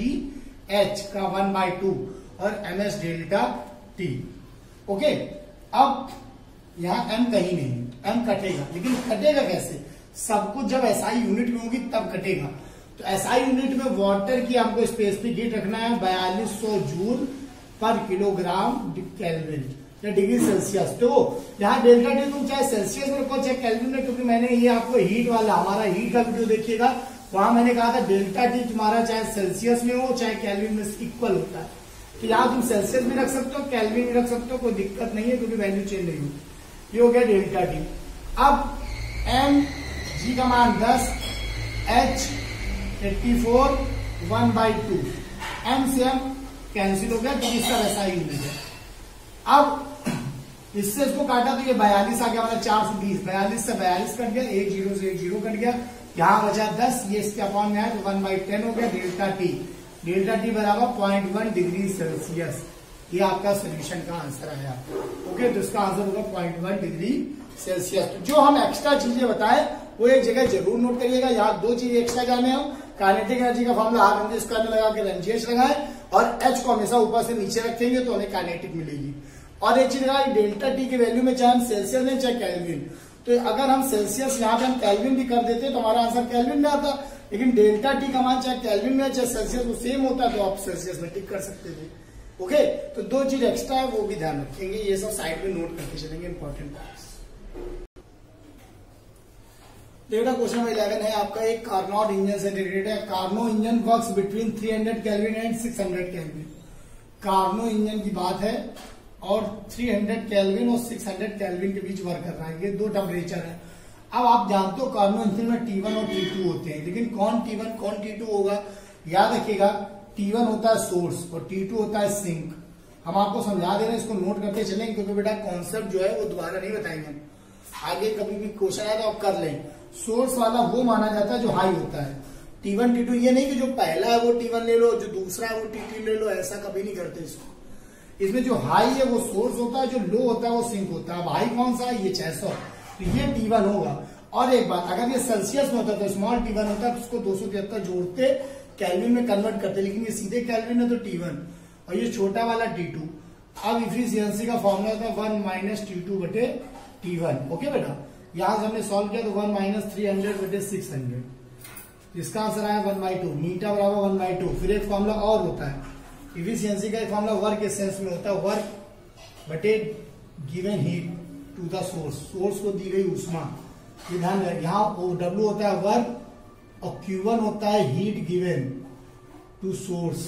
mgh का 1/2 और ms डेल्टा t। ओके, अब यहाँ m कहीं नहीं, m कटेगा, लेकिन कटेगा कैसे, सब कुछ जब SI यूनिट में होगी तब कटेगा। तो SI यूनिट में वाटर की आपको स्पेसिफिक हीट रखना है 4200 जूल पर किलोग्राम केल्विन या डिग्री सेल्सियस। तो यहाँ डेल्टा टी तुम चाहे सेल्सियस में रखो चाहे केल्विन में, क्योंकि मैंने ये आपको हीट वाला हमारा हीट का वीडियो देखिएगा, वहां मैंने कहा था डेल्टा टी तुम्हारा चाहे सेल्सियस में हो चाहे केल्विन में इक्वल होता है। तो यहाँ तुम सेल्सियस में रख सकते हो, केल्विन में रख सकते हो, कोई दिक्कत नहीं है क्योंकि वैल्यू चेंज नहीं होगी। ये हो गया डेल्टा टी। अब एम जी का मान 10, H 84 1/2, एम से एम कैंसिल हो गया क्योंकि इसका वैसा ही यूनिट है। अब इससे इसको काटा तो ये 42 आ गया, मतलब 420, 42 से 42 कट गया, 1 0 से 1 0 कट गया, यहां बचा 10, ये इसके अपॉन में आया तो 1/10 हो गया। डेल्टा टी बराबर 0.1 डिग्री सेल्सियस। ये आपका सोल्यूशन का आंसर आया। ओके, तो इसका आंसर होगा 0.1 डिग्री सेल्सियस। तो जो हम एक्स्ट्रा चीजें बताए वो एक जगह जरूर नोट करिएगा। यहाँ 2 चीज एक्स्ट्रा जाने हम, काइनेटिक एनर्जी का फॉर्मूला R स्क्वायर में लगा के एनजीएच लगाए और एच को हमेशा ऊपर से नीचे रखेंगे तो हमें काइनेटिक मिलेगी। और एक चीज लगाई डेल्टा टी की वैल्यू में चाहे हम सेल्सियस लें चाहे केल्विन, तो अगर हम सेल्सियस यहाँ पे हम केल्विन भी कर देते तो हमारा आंसर केल्विन में आता, लेकिन डेल्टा टी का मान चाहे केल्विन में चाहे सेल्सियस वो सेम होता तो आप सेल्सियस में टिक कर सकते थे। ओके, तो 2 चीज एक्स्ट्रा है वो भी ध्यान रखेंगे, ये सब साइड में नोट करके चलेंगे इंपॉर्टेंट पार्ट्स। देखो क्वेश्चन नंबर 11 है आपका, एक कार्नोट इंजन से रिलेटेड है। Carnot engine works between 300 kelvin and 600 kelvin. Carnot engine की बात है और 300 केल्विन और 600 केल्विन के बीच वर्क कर रहा है, ये 2 टेम्परेचर है। अब आप जानते हो कार्नो इंजन में T1 और T2 होते हैं, लेकिन कौन T1 कौन T2 होगा याद रखिएगा। T1 होता है सोर्स और T2 होता है सिंक। हम आपको समझा दे रहे हैं, इसको नोट करते चलेंगे क्योंकि बेटा कॉन्सेप्ट जो है वो दोबारा नहीं बताएंगे हम, आगे कभी भी क्वेश्चन आए तो आप कर लें। सोर्स वाला वो माना जाता है जो हाई होता है। T1 T2 ये नहीं कि जो पहला है वो T1 ले लो, जो दूसरा है वो T2 ले लो, ऐसा कभी नहीं करते इसको। इसमें जो हाई है वो सोर्स होता है, जो लो होता है वो सिंक होता है। अब हाई कौन सा है, ये 600, तो ये T1 होगा। और एक बात, अगर ये सेल्सियस में होता तो स्मॉल T1 होता तो उसको 273 जोड़ते केल्विन में कन्वर्ट करते, लेकिन ये सीधे केल्विन है तो T1 और ये छोटा वाला T2। अब इफिशियंसी का फॉर्मूला था 1 - T2 बटे T1। ओके बेटा, यहां से हमने सॉल्व किया तो 1 - 300 बटे 600, इसका आंसर आया 1/2। मीटा बराबर 1/2। फिर एक फॉर्मूला और होता है इफिशियंसी का, एक फॉर्मूला वर्क के सेंस में होता है, वर्क बटे given heat to the source, source को दी गई ऊष्मा। ये ध्यान रहे, यहाँ W होता है वर्क और Q1 होता है heat given to source,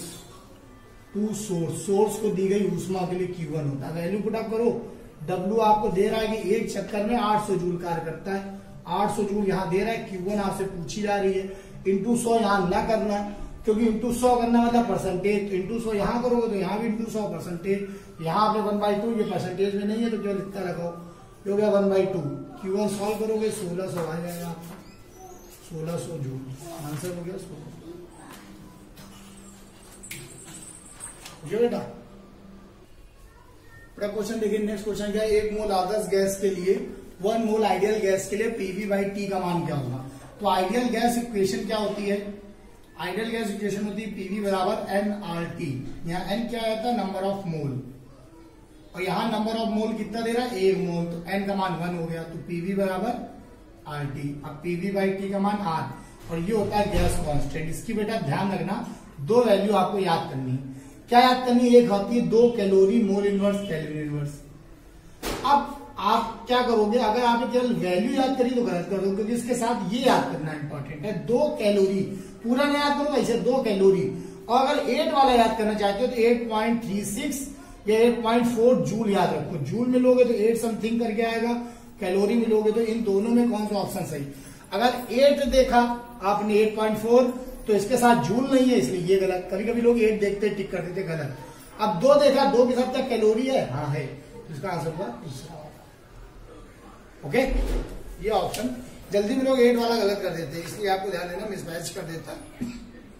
source को दी गई ऊष्मा के लिए Q1 होता है। वैल्यू पुट अप करो, W आपको दे रहा है कि एक चक्कर में 800 जूल कार्य करता है, 800 जूल यहाँ दे रहा है। Q1 आपसे पूछी जा रही है, इंटू 100 यहाँ ना करना क्योंकि इंटू 100 करना मतलब परसेंटेज, इंटू 100 यहाँ करोगे तो यहाँ भी इंटू 100 परसेंटेज, यहाँ आपने 1/2, ये परसेंटेज में नहीं है तो केवल इतना लगाओ, हो गया 1/2। Q1 सॉल्व करोगे 1600 आ जाएगा, 1600 जूल आंसर हो गया 1600। बेटा क्वेश्चन देखिए, नेक्स्ट क्वेश्चन क्या है, 1 मोल आदर्श गैस के लिए 1 मोल आइडियल गैस के लिए PV/T का मान क्या होगा। तो आइडियल गैस इक्वेशन क्या होती है, आइडियल गैस इक्वेशन होती है PV बराबर nRT। यहाँ n क्या आता है, नंबर ऑफ मोल, और यहाँ नंबर ऑफ मोल कितना दे रहा है, 1 मोल, तो n का मान 1 हो गया, तो PV बराबर RT। अब PV/T का मान R, और ये होता है गैस कांस्टेंट। इसकी बेटा ध्यान रखना, 2 वैल्यू आपको याद करनी है। क्या याद करनी है, एक होती है 2 calorie mole inverse kelvin inverse. अब आप क्या करोगे, अगर आपने केवल वैल्यू याद करी तो गलत कर दो, क्योंकि इसके साथ ये याद करना इंपॉर्टेंट है, 2 कैलोरी, पूरा नहीं याद करो ऐसे 2 कैलोरी। और अगर 8 वाला याद करना चाहते हो तो 8.36 या 8.4 जूल याद रखो। जूल में लोगे तो 8 समथिंग करके आएगा, कैलोरी में लोगे तो इन दोनों में कौन सा ऑप्शन सही। अगर 8 देखा आपने 8.4 तो इसके साथ जूल नहीं है, इसलिए ये गलत। कभी कभी लोग 8 देखते टिक कर देते, गलत। अब 2 देखा, 2 के साथ क्या कैलोरी है, हाँ है, तो इसका आंसर हुआ तीसरा। ओके, ये ऑप्शन जल्दी में लोग 8 वाला गलत कर देते हैं, इसलिए आपको ध्यान देना, मिसमैच कर देता है।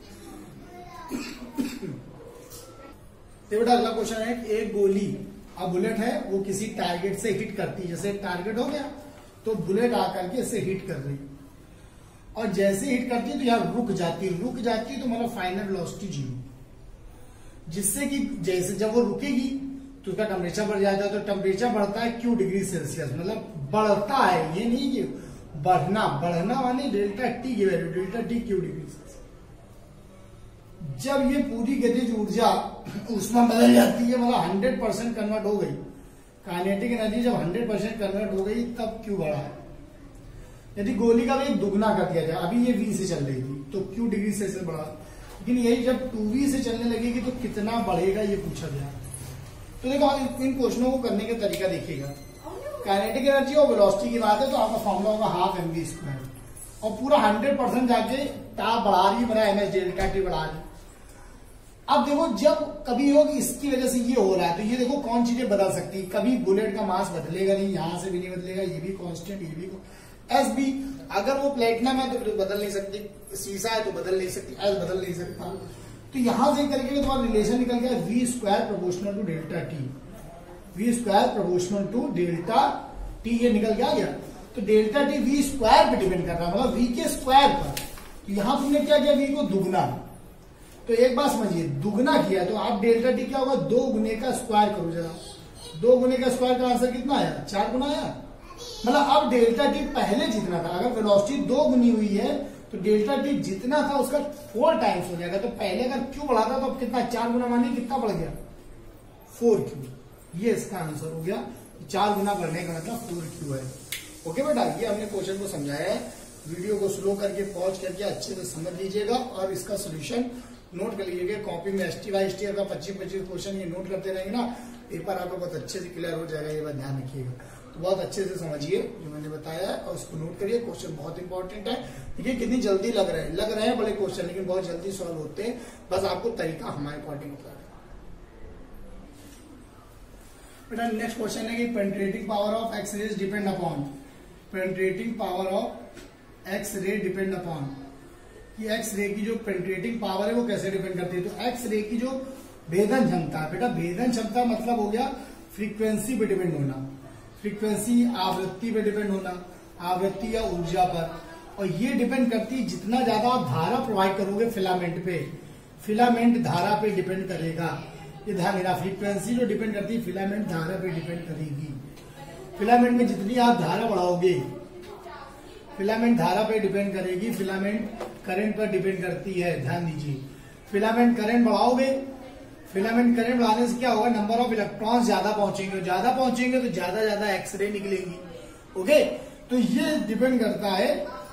बेटा अगला क्वेश्चन है, एक गोली अब बुलेट है वो किसी टारगेट से हिट करती है, जैसे टारगेट हो गया तो बुलेट आकर के इससे हिट कर रही, और जैसे हिट करती है तो यार रुक जाती है तो मतलब फाइनल वेलोसिटी 0, जिससे कि जैसे जब वो रुकेगी तो उसका टेम्परेचर बढ़ जाता है। तो टेम्परेचर बढ़ता है Q डिग्री सेल्सियस, मतलब बढ़ता है, ये नहीं कि बढ़ना माने डेल्टा T की value, delta T Q degree Celsius. जब ये पूरी गतिज ऊर्जा उसमें बदल जाती है, मतलब 100% कन्वर्ट हो गई, काइनेटिक एनर्जी जब 100% कन्वर्ट हो गई तब Q बढ़ा है। यदि गोली का भी दुगना कर दिया जाए, अभी ये V से चल रही थी तो Q डिग्री सेल्सियस बढ़ा, लेकिन यही जब 2V से चलने लगेगी तो कितना बढ़ेगा ये पूछा गया। तो देखो इन क्वेश्चनों को करने का तरीका देखिएगा, काइनेटिक एनर्जी और वेलोसिटी की बात है तो आपका फॉर्मूला होगा 12mv², और पूरा 100% जाके ताप बढ़ा रही है, बना ms डेल्टा T बढ़ा रही, अब देखो जब कभी हो कि इसकी वजह से ये हो रहा है तो ये देखो कौन चीजें बदल सकती है, कभी बुलेट का मास बदलेगा नहीं, यहां से भी नहीं बदलेगा, ये भी कांस्टेंट, ये भी एस बी। अगर वो प्लेटिनम है तो बदल नहीं सकती, शीशा है तो बदल नहीं सकती, एस बदल नहीं सकता। तो यहां से करके तुम्हारा रिलेशन निकल गया V square proportional to delta T, V square proportional to delta T, ये निकल गया। तो डेल्टा टी वी स्क्वायर पे डिपेंड कर रहा है, मतलब वी के स्क्वायर पर। तो यहां तुमने क्या किया, वी को दुगना। तो एक बात समझिए, दुगना किया तो आप डेल्टा टी क्या होगा, 2 गुने का स्क्वायर करो जरा, 2 गुने का स्क्वायर का आंसर कितना आया, 4 गुना आया। मतलब अब डेल्टा टी पहले जितना था, अगर वेलोसिटी 2 गुनी हुई है तो डेल्टा टी जितना था उसका 4 टाइम्स हो जाएगा। तो पहले अगर क्यू बढ़ा था तो अब कितना, 4 गुना, मानिए कितना बढ़ गया, 4Q। ये इसका आंसर हो गया, 4 गुना बढ़ने का मतलब 4Q है। ओके बेटा, ये हमने क्वेश्चन को समझाया है। वीडियो को स्लो करके पॉज करके अच्छे से समझ लीजिएगा और इसका सोल्यूशन नोट कर लीजिएगा। कॉपी में ST बाई ST का 25-25 क्वेश्चन ये नोट करते रहेंगे ना, पेपर आपको बहुत अच्छे से क्लियर हो जाएगा। ये बात ध्यान रखिएगा। तो बहुत अच्छे से समझिए जो मैंने बताया है और उसको नोट करिए। क्वेश्चन बहुत इंपॉर्टेंट है। देखिए कितनी जल्दी लग रहे हैं बड़े क्वेश्चन, लेकिन बहुत जल्दी सॉल्व होते हैं। बस आपको तरीका हमारे अकॉर्डिंग होता है। बेटा नेक्स्ट क्वेश्चन है कि penetrating power of X rays depend upon, penetrating power of X ray depend upon, कि एक्स रे की जो पेनिट्रेटिंग पावर है वो कैसे डिपेंड करती है। तो एक्स रे की जो भेदन क्षमता है, बेटा भेदन क्षमता मतलब हो गया फ्रीक्वेंसी पे डिपेंड होना, फ्रीक्वेंसी आवृत्ति पे डिपेंड होना, आवृत्ति या ऊर्जा पर। और ये डिपेंड करती है जितना ज्यादा आप धारा प्रोवाइड करोगे फिलामेंट पे, फिलामेंट धारा पे डिपेंड करेगा। ये ध्यान देना, फ्रीक्वेंसी जो डिपेंड करती है फिलामेंट धारा पे डिपेंड करेगी। फिलामेंट में जितनी आप धारा बढ़ाओगे, फिलामेंट धारा पे डिपेंड करेगी, फिलामेंट करंट पर डिपेंड करती है। ध्यान दीजिए, फिलामेंट करंट बढ़ाओगे, फिलामेंट करंट बढ़ाने से क्या होगा, नंबर ऑफ इलेक्ट्रॉन्स ज्यादा पहुंचेंगे, ज्यादा पहुंचेंगे तो ज्यादा एक्सरे निकलेंगी। ओके, तो ये डिपेंड करता है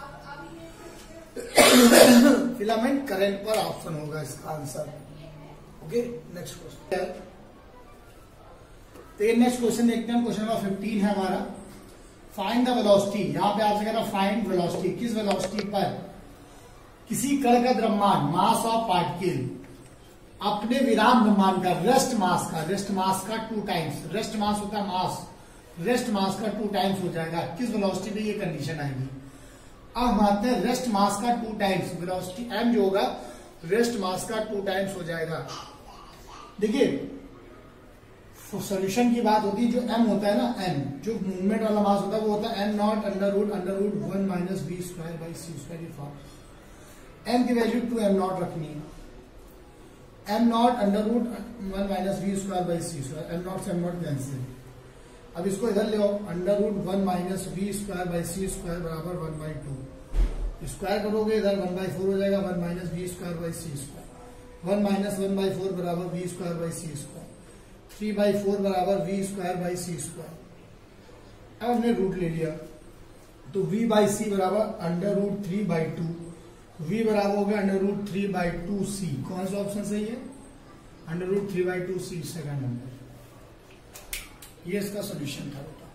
फिलामेंट करंट पर। ऑप्शन होगा इसका आंसर। Okay, next question. तो ये नेक्स्ट क्वेश्चन देखते हैं। क्वेश्चन नंबर 15 है हमारा, फाइंड द वेलोसिटी। यहां पे आपसे कह रहा फाइंड वेलोसिटी, किस वेलोसिटी पर किसी कण का द्रव्यमान, मास ऑफ पार्टिकल, अपने विराम द्रव्यमान का, रेस्ट मास का 2 टाइम्स, रेस्ट मास होता है मास, रेस्ट मास का 2 टाइम्स हो जाएगा। किस वेलोसिटी पे ये कंडीशन आएगी। अब हम आते हैं रेस्ट मास का 2 टाइम्स, वेलोसिटी m जो होगा रेस्ट मास का 2 टाइम्स हो जाएगा। देखिए सॉल्यूशन की बात होती है, जो m होता है ना, m जो मूवमेंट वाला मास होता है वो होता है m not under root 1 minus v square by c square. m की वैल्यू 2m नॉट रखनी है, m not under root 1 minus v square by c square, m not से m नॉट कैंसिल। अब इसको इधर ले आओ, under root 1 minus v square by c square बराबर 1/2। स्क्वायर करोगे इधर 1/4 हो जाएगा, 1 minus v square by c square, 1 minus 1/4 बराबर v square by c square, 3/4 बराबर v square by c square. अब हमने रूट ले लिया तो v बाई c बराबर अंडर रूट 3/2, v बराबर हो गया अंडर रूट 3/2c। कौन सा ऑप्शन सही है, under root 3/2c second number. ये इसका सोल्यूशन था बेटा।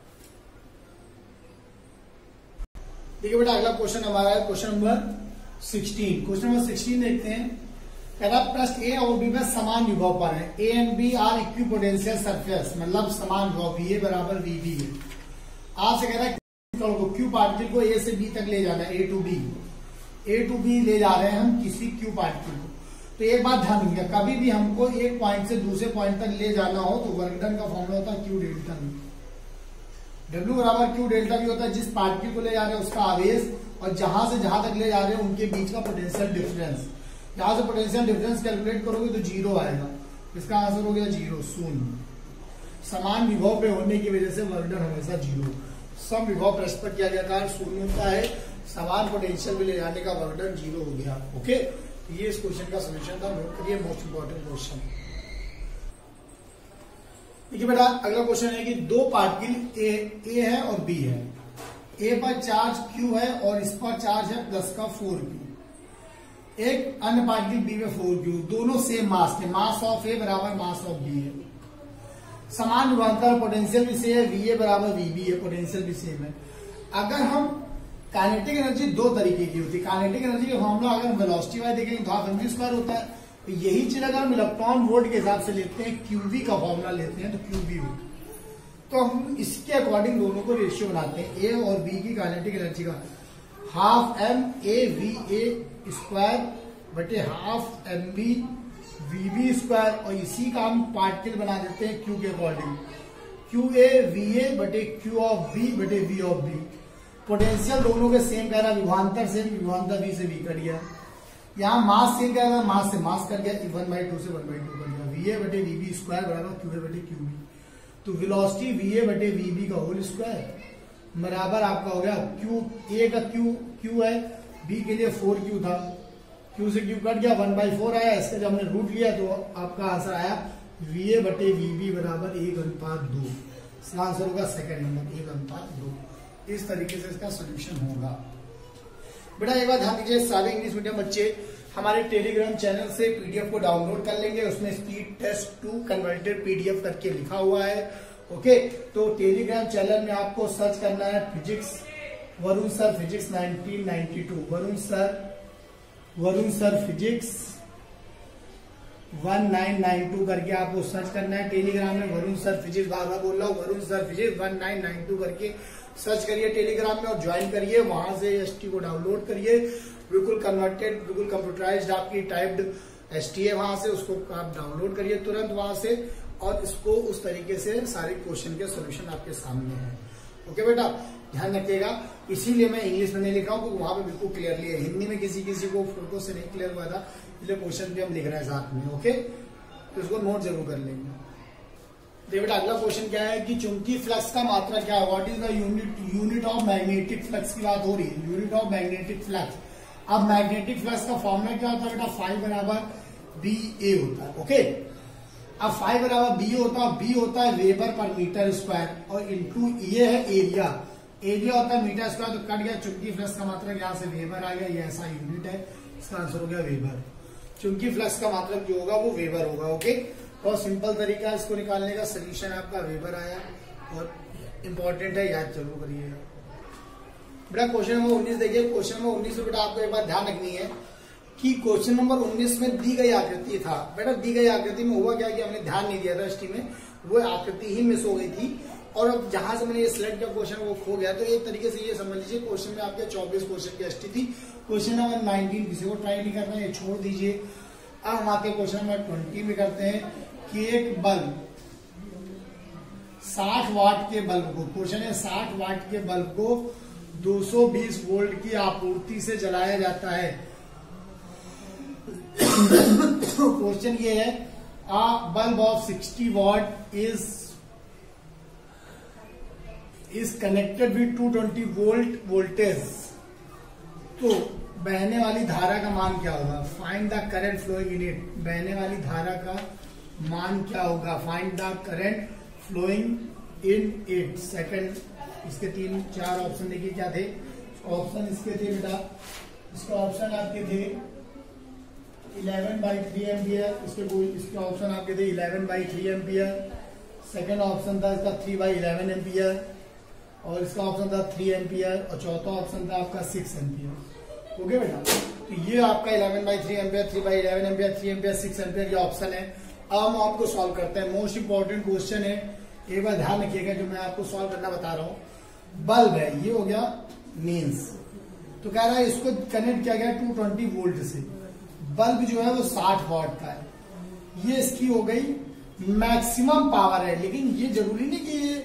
देखिए बेटा अगला क्वेश्चन हमारा है क्वेश्चन नंबर 16। क्वेश्चन नंबर 16 देखते हैं। पहला प्रश्न ए और बी में समान विभव पर है। A and B are equipotential surface, मतलब समान विभव, वी बराबर वी बी है। आपसे कह रहा है क्यू पार्टिकल को ए से बी तक ले जाना है, ए टू बी ले जा रहे हैं हम किसी क्यू पार्टिकल को। तो एक बात ध्यान रखिएगा, कभी भी हमको एक पॉइंट से दूसरे पॉइंट तक ले जाना हो तो वर्क डन का फॉर्मूला होता है क्यू डेल्टा वी। डब्ल्यू बराबर क्यू डेल्टा वी होता है जिस पार्टिकल को ले जा रहे हैं उसका आवेश और जहां से जहां तक ले जा रहे हैं उनके बीच का पोटेंशियल डिफरेंस। यहां से पोटेंशियल डिफरेंस कैलकुलेट करोगे तो 0 आएगा, इसका आंसर हो गया 0, शून्य। समान विभव पे होने की वजह से वर्क डन हमेशा 0। सम विभव पृष्ठ पर किया गया कार्य शून्य होता है, समान पोटेंशियल में ले जाने का वर्क डन 0 हो गया। ओके, ये इस क्वेश्चन का सोल्यूशन था, नोट करिए, मोस्ट इंपॉर्टेंट क्वेश्चन। देखिए बेटा अगला क्वेश्चन है कि दो पार्टिकल ए है और बी है। ए पर चार्ज क्यू है और इस पर चार्ज है प्लस का 4Q। एक अन्य पार्टिकल बी में 4Q, दोनों सेम मास के, मास ऑफ ए बराबर मास ऑफ बी है। समान विभवांतर, पोटेंशियल भी सेम है, वी ए बराबर वी बी है, पोटेंशियल भी सेम है। अगर हम काइनेटिक एनर्जी 2 तरीके की होती है। काइनेटिक एनर्जी का फॉर्मूला अगर वेलोसिटी वाइज देखेंगे तो हाफ mv स्क्वायर होता है, तो यही चीज अगर हम इलेक्ट्रॉन वोल्ट के हिसाब से लेते हैं, क्यूवी का फॉर्मूला लेते हैं, तो क्यूवी हो, तो हम इसके अकॉर्डिंग दोनों को रेशियो बनाते हैं, ए और बी की काइनेटिक एनर्जी का half M A V A square बटे half M B V B square, और इसी का हम पार्टिकल बना देते हैं क्यू के according, Q A V A बटे क्यू ऑफ बी बटे वी ऑफ बी। पोटेंशियल दोनों के सेम कह रहा है, विभवांतर सेम, विभवांतर वी से वी कट गया। यहाँ मास सेम कह रहा है, मास से मास कट गया, 1/2 से 1/2 कट गया। वी ए बटे वी बी स्क्वायर बराबर क्यू ए बटे क्यू बी, तो वेलोसिटी वी ए बटे वी बी का होल स्क्वायर बराबर आपका हो गया क्यू, ए का क्यू है, बी के लिए 4Q था, क्यू से क्यू कट गया, 1/4 आया, इसका जब हमने रूट लिया तो आपका आंसर आया वी ए बटे वी बी बराबर 1:2। इसका आंसर होगा सेकंड नंबर 1:2। इस तरीके से इसका सोल्यूशन होगा। बेटा एक बात ध्यान दीजिए, सारे इंग्लिश मीडियम बच्चे हमारे टेलीग्राम चैनल से पीडीएफ को डाउनलोड कर लेंगे, उसमें स्पीड टेस्ट 2 कन्वर्टेड पीडीएफ करके लिखा हुआ है। ओके, तो टेलीग्राम चैनल में आपको सर्च करना है physics, Varun sir physics 1992, Varun sir physics 1992 करके आपको सर्च करना है टेलीग्राम में। वरुण सर फिजिक्स, बार बार बोल रहा हूँ, वरुण सर फिजिक्स 1992 करके सर्च करिए टेलीग्राम में और ज्वाइन करिए, वहां से एसटी को डाउनलोड करिए, बिल्कुल कन्वर्टेड, बिल्कुल कंप्यूटराइज्ड आपकी टाइप्ड एसटी है, वहां से उसको आप डाउनलोड करिए तुरंत वहां से, और इसको उस तरीके से सारे क्वेश्चन के सोल्यूशन आपके सामने है। ओके बेटा, ध्यान रखिएगा, इसीलिए मैं इंग्लिश में नहीं लिख रहा हूँ क्योंकि वहां पे बिल्कुल क्लियरली है। हिंदी में किसी को फोटो से नहीं क्लियर हुआ था, इसलिए क्वेश्चन भी हम लिख रहे हैं साथ में। ओके, तो इसको नोट जरूर कर लेंगे। देखिए बेटा अगला क्वेश्चन क्या है कि चुंबकीय फ्लक्स का मात्रा क्या है, what is the unit of magnetic flux की बात हो रही है, यूनिट ऑफ मैग्नेटिक फ्लक्स। अब मैग्नेटिक फ्लक्स का फॉर्मूला क्या होता है बेटा, फाई बराबर बी ए होता है। ओके, अब फाई बराबर बी होता है, बी होता है वेबर पर मीटर स्क्वायर, और इंटू ये है एरिया, एरिया होता है मीटर स्क्वायर, तो कट गया चुंबकीय फ्लक्स का मात्रा, यहाँ से वेबर आ गया, ये ऐसा यूनिट है, इसका आंसर हो गया वेबर। चुंबकीय फ्लक्स का मतलब जो होगा वो वेबर होगा। ओके, बहुत सिंपल तरीका इसको निकालने का, सोल्यूशन आपका वेबर आया, और इंपॉर्टेंट है, याद जरूर करिएगा। बेटा क्वेश्चन नंबर 19 देखिए, क्वेश्चन नंबर 19 में बेटा आपको एक बात ध्यान रखनी है कि क्वेश्चन नंबर 19 में दी गई आकृति था। बेटा दी गई आकृति में हुआ क्या कि हमने ध्यान नहीं दिया था एसटी में, वो आकृति ही मिस हो गई थी, और अब जहां से मैंने ये सिलेक्ट किया क्वेश्चन वो खो गया। तो एक तरीके से ये समझ लीजिए क्वेश्चन में आपके 24 क्वेश्चन की एसटी थी, क्वेश्चन नंबर 19 किसी को ट्राई नहीं करना है, ये छोड़ दीजिए। अब हम आते क्वेश्चन नंबर 20 में करते हैं कि एक बल्ब 60 वाट के बल्ब को, क्वेश्चन है 60 वाट के बल्ब को 220 वोल्ट की आपूर्ति से जलाया जाता है। क्वेश्चन ये है, a bulb of 60 watt is connected with 220 volt voltage, तो बहने वाली धारा का मान क्या होगा, find the current flowing in it, बहने वाली धारा का मान क्या होगा, find the current flowing in it. Second, इसके 3-4 ऑप्शन देखिए क्या थे, ऑप्शन इसके थे बेटा, इसके ऑप्शन आपके थे 11/3 एम्पियर, इसके ऑप्शन आपके थे 11/3 एम्पियर, सेकंड ऑप्शन था इसका 3/11 एम्पियर, और इसका ऑप्शन था 3 एम्पियर, और चौथा ऑप्शन था आपका 6 एम्पियर। ओके बेटा, तो ये आपका 11/3 एम्पियर, 3/11 एम्पियर, 3 एम्पियर, 6 एम्पियर ये ऑप्शन है। अब हम आपको सॉल्व करते हैं, मोस्ट इंपॉर्टेंट क्वेश्चन है, एक बार ध्यान रखिएगा जो मैं आपको सॉल्व करना बता रहा हूं। बल्ब है, ये हो गया मीन्स, तो कह रहा है इसको कनेक्ट किया गया 220 वोल्ट से, बल्ब जो है वो 60 वॉट का है, ये इसकी हो गई मैक्सिमम पावर है, लेकिन ये जरूरी नहीं कि ये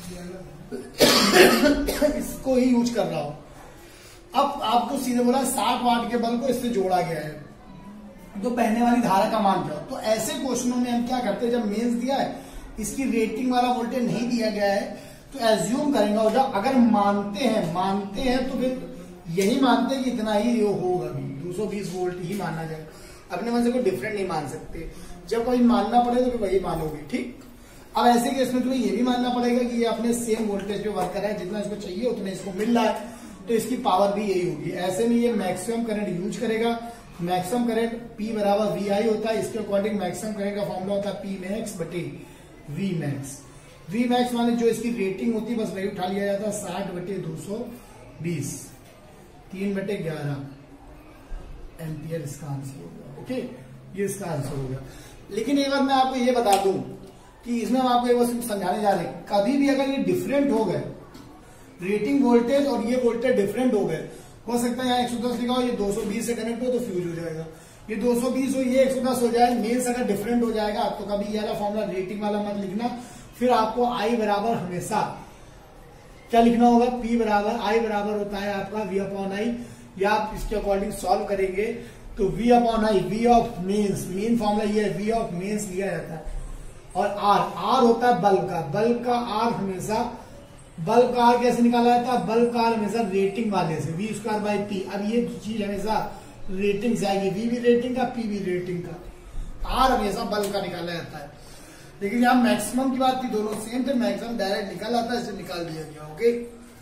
इसको ही यूज कर रहा हो। अब आपको सीधे बोला 60 वाट के बल्ब को इससे जोड़ा गया है, तो बहने वाली धारा का मान क्या हो, तो ऐसे क्वेश्चनों में हम क्या करते हैं, जब मेंस दिया है इसकी रेटिंग वाला वोल्टेज नहीं दिया गया है तो एज्यूम करेंगे, और जब अगर मानते हैं तो फिर यही मानते हैं कि इतना ही होगा, भी 220 वोल्ट ही माना जाए, अपने मन से कोई डिफरेंट नहीं मान सकते, जब कोई मानना पड़े तो फिर वही मानोगे। ठीक, अब ऐसे केस में तुम्हें ये भी मानना पड़ेगा कि ये अपने सेम वोल्टेज पे वर्क कर रहा है, जितना इसको चाहिए उतना इसको मिल रहा है, तो इसकी पावर भी यही होगी। ऐसे में ये मैक्सिमम करंट यूज करेगा, मैक्सिमम करंट P बराबर VI होता है, इसके अकॉर्डिंग मैक्सिमम करंट का फॉर्मूला होता है P max बटे V max। V max माने जो इसकी रेटिंग होती है बस वही उठा लिया जाता है, 60/220, 3/11 एम्पियर इसका आंसर होगा। ओके, ये इसका आंसर हो गया। लेकिन एक बार मैं आपको ये बता दूं कि इसमें हम आपको एक बार समझाने जा रहे हैं, कभी भी अगर ये डिफरेंट हो गए, रेटिंग वोल्टेज और ये वोल्टेज डिफरेंट हो गए, हो सकता है यहाँ 110 लिखा हो, ये 220 से कनेक्ट हो तो फ्यूज हो जाएगा, ये 220 हो ये 110 हो जाए, मेन्स अगर डिफरेंट हो जाएगा तो कभी ये वाला फॉर्मूला रेटिंग वाला मत लिखना। फिर आपको आई बराबर हमेशा क्या लिखना होगा, पी बराबर आई बराबर होता है आपका वी अपॉन आई, या आप इसके अकॉर्डिंग सॉल्व करेंगे तो V upon I, V of mains, main formula ये है, वी ऑफ मेन्स लिया जाता है, और आर होता है बल्ब का आर हमेशा, बल्ब का आर कैसे निकाला जाता है, बल्ब का आर हमेशा रेटिंग वाले से, वी स्क्वायर बाई पी। अब ये चीज हमेशा रेटिंग से आएगी, वी भी रेटिंग का, पी भी रेटिंग का, आर हमेशा बल्ब का निकाला जाता है। लेकिन यहाँ मैक्सिमम की बात थी, दोनों सेम थे, मैक्सिमम डायरेक्ट निकाल आता है, इसे निकाल दिया गया। ओके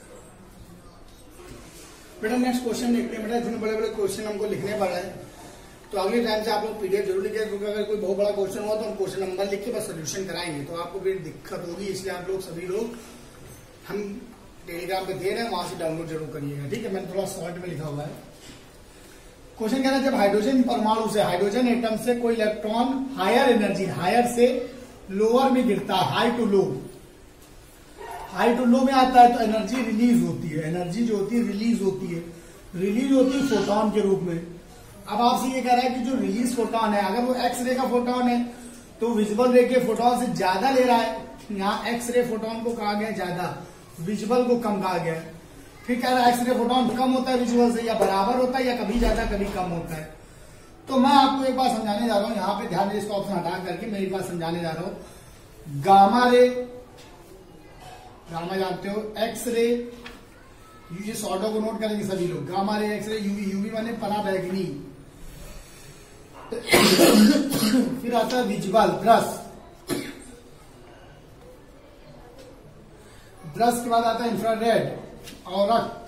बेटा नेक्स्ट क्वेश्चन देखते हैं। बेटा जितने बड़े बड़े क्वेश्चन हमको लिखने पड़ रहे हैं तो अगले टाइम से आप लोग पीडीएफ जरूर लिखिए, क्योंकि अगर कोई बहुत बड़ा क्वेश्चन हुआ तो हम क्वेश्चन नंबर लिख के बस सोल्यूशन कराएंगे तो आपको फिर दिक्कत होगी, इसलिए आप लोग सभी लोग हम टेलीग्राम पे दे रहे हैं, वहां से डाउनलोड जरूर करिएगा, ठीक है। मैंने थोड़ा शॉर्ट में लिखा हुआ है। क्वेश्चन कह रहा है जब हाइड्रोजन परमाणु से, हाइड्रोजन एटम से कोई इलेक्ट्रॉन हायर एनर्जी, हायर से लोअर में गिरता है, हाई टू लो में आता है तो एनर्जी रिलीज होती है, एनर्जी जो होती है रिलीज होती है फोटोन के रूप में। अब आपसे ये कह रहा है कि जो रिलीज फोटोन है, अगर वो एक्स रे का फोटोन है तो विजुअल रे के फोटोन से ज्यादा ले रहा है, यहाँ एक्स रे फोटोन को कहा गया ज्यादा, विजुअल को कम कहा गया। फिर कह रहा है एक्स रे फोटोन कम होता है विजुअल से, या बराबर होता है, या कभी ज्यादा कभी कम होता है। तो मैं आपको एक बात समझाने जा रहा हूं, यहाँ पे ध्यान दे, इसका ऑप्शन हटा करके मैं एक बात समझाने जा रहा हूं। गामा रे, गामा जानते हो, एक्स रे, ये शॉर्टों को नोट करेंगे सभी लोग, gamma ray, X ray, UV, UV माने पराबैंगनी। फिर आता है विजुअल, ब्रश के बाद आता है इंफ्रारेड, औरक,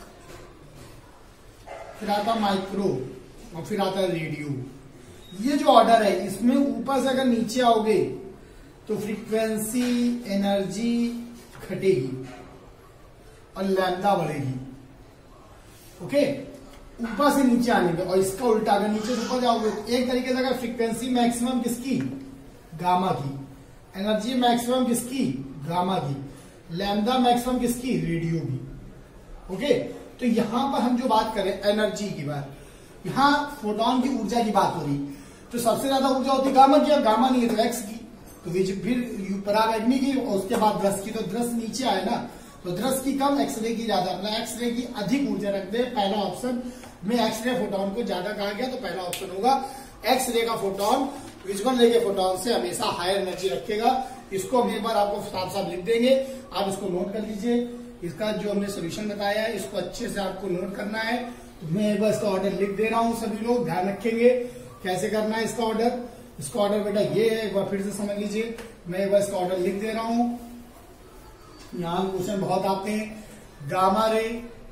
फिर आता है माइक्रो, और फिर आता है रेडियो। ये जो ऑर्डर है इसमें ऊपर से अगर नीचे आओगे तो फ्रीक्वेंसी, एनर्जी घटेगी और लैम्डा बढ़ेगी। ओके, ऊपर से नीचे आने के, और इसका उल्टा अगर नीचे से ऊपर जाओगे तो एक तरीके से अगर फ्रीक्वेंसी मैक्सिमम किसकी, गामा की, एनर्जी मैक्सिमम किसकी, गामा की, लैम्डा मैक्सिमम किसकी, रेडियो की। ओके, तो यहां पर हम जो बात करें एनर्जी की बात, यहां फोटोन की ऊर्जा की बात हो रही, तो सबसे ज्यादा ऊर्जा होती है गामा की, और गामा नहीं है तो एक्स की, तो फिर पराबैंगनी की, और उसके बाद द्रस की, तो द्रस नीचे आए ना, तो द्रस की कम, एक्सरे की ज्यादा, मतलब एक्सरे की अधिक ऊर्जा रखते हैं। पहला ऑप्शन में एक्सरे फोटोन को ज्यादा कहा गया, तो पहला ऑप्शन होगा एक्सरे का फोटोन विजुअल रे के फोटोन से हमेशा हायर एनर्जी रखेगा। इसको हम एक बार आपको साफ साफ लिख देंगे, आप इसको नोट कर लीजिए। इसका जो हमने सोल्यूशन बताया है इसको अच्छे से आपको नोट करना है। मैं एक बार इसका ऑर्डर लिख दे रहा हूं, सभी लोग ध्यान रखेंगे कैसे करना है इसका ऑर्डर। इसका ऑर्डर बेटा ये है, एक बार फिर से समझ लीजिए। मैं एक बार इसका ऑर्डर लिख दे रहा हूं, यहां क्वेश्चन बहुत आते हैं। गामा रे,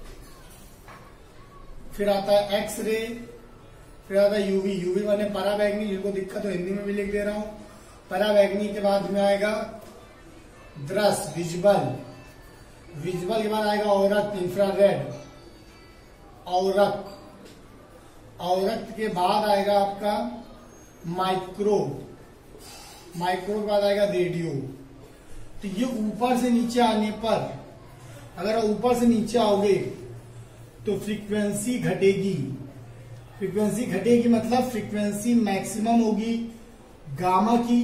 फिर आता है एक्स रे, फिर आता है यूवी, यूवी माने पराबैंगनी, जिनको दिक्कत हो हिंदी में भी लिख दे रहा हूं। पराबैंगनी के बाद में आएगा द्रस, विजुअल, विजुअल के बाद आएगा औरत, इंफ्रारेड, औरत, औरत के बाद आएगा आपका माइक्रो, माइक्रो के बाद आएगा रेडियो। तो ये ऊपर से नीचे आने पर, अगर ऊपर से नीचे आओगे तो फ्रीक्वेंसी घटेगी, फ्रीक्वेंसी घटेगी मतलब फ्रीक्वेंसी मैक्सिमम होगी गामा की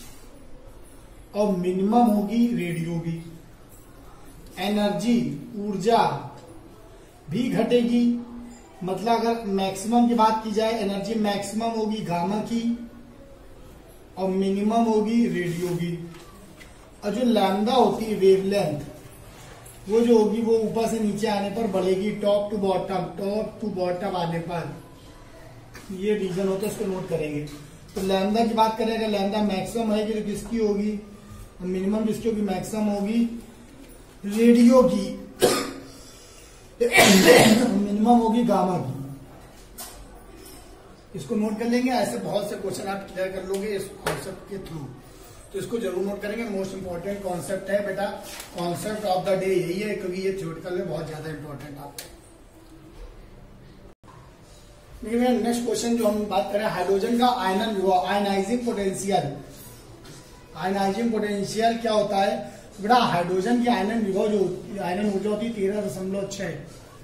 और मिनिमम होगी रेडियो की। एनर्जी, ऊर्जा भी घटेगी, मतलब अगर मैक्सिमम की बात की जाए, एनर्जी मैक्सिमम होगी गामा की और मिनिमम होगी रेडियो की। और जो लैम्डा होती है वेवलेंथ, वो जो होगी वो ऊपर से नीचे आने पर बढ़ेगी, top to bottom, top to bottom आने पर। ये रीजन होता है, इसको नोट करेंगे। तो लैम्डा की बात करें, अगर लैम्डा मैक्सिमम है तो किसकी होगी, मिनिमम किसकी होगी, मैक्सिमम होगी रेडियो की, मिनिमम होगी गामा की। इसको नोट कर लेंगे, ऐसे बहुत से क्वेश्चन आप क्लियर कर लोगे इस कॉन्सेप्ट के थ्रू, तो इसको जरूर नोट करेंगे। मोस्ट इंपॉर्टेंट कॉन्सेप्ट है बेटा, कॉन्सेप्ट ऑफ द डे यही है, क्योंकि ये थ्योरेटिकल में बहुत ज्यादा इंपॉर्टेंट आपका। देखिए नेक्स्ट क्वेश्चन जो हम बात करें हाइड्रोजन का आयनन विभव, आयनाइजिंग पोटेंशियल। आयनाइजिंग पोटेंशियल क्या होता है बेटा? हाइड्रोजन की आयनन विभव जो आयनन ऊर्जा होती है 13.6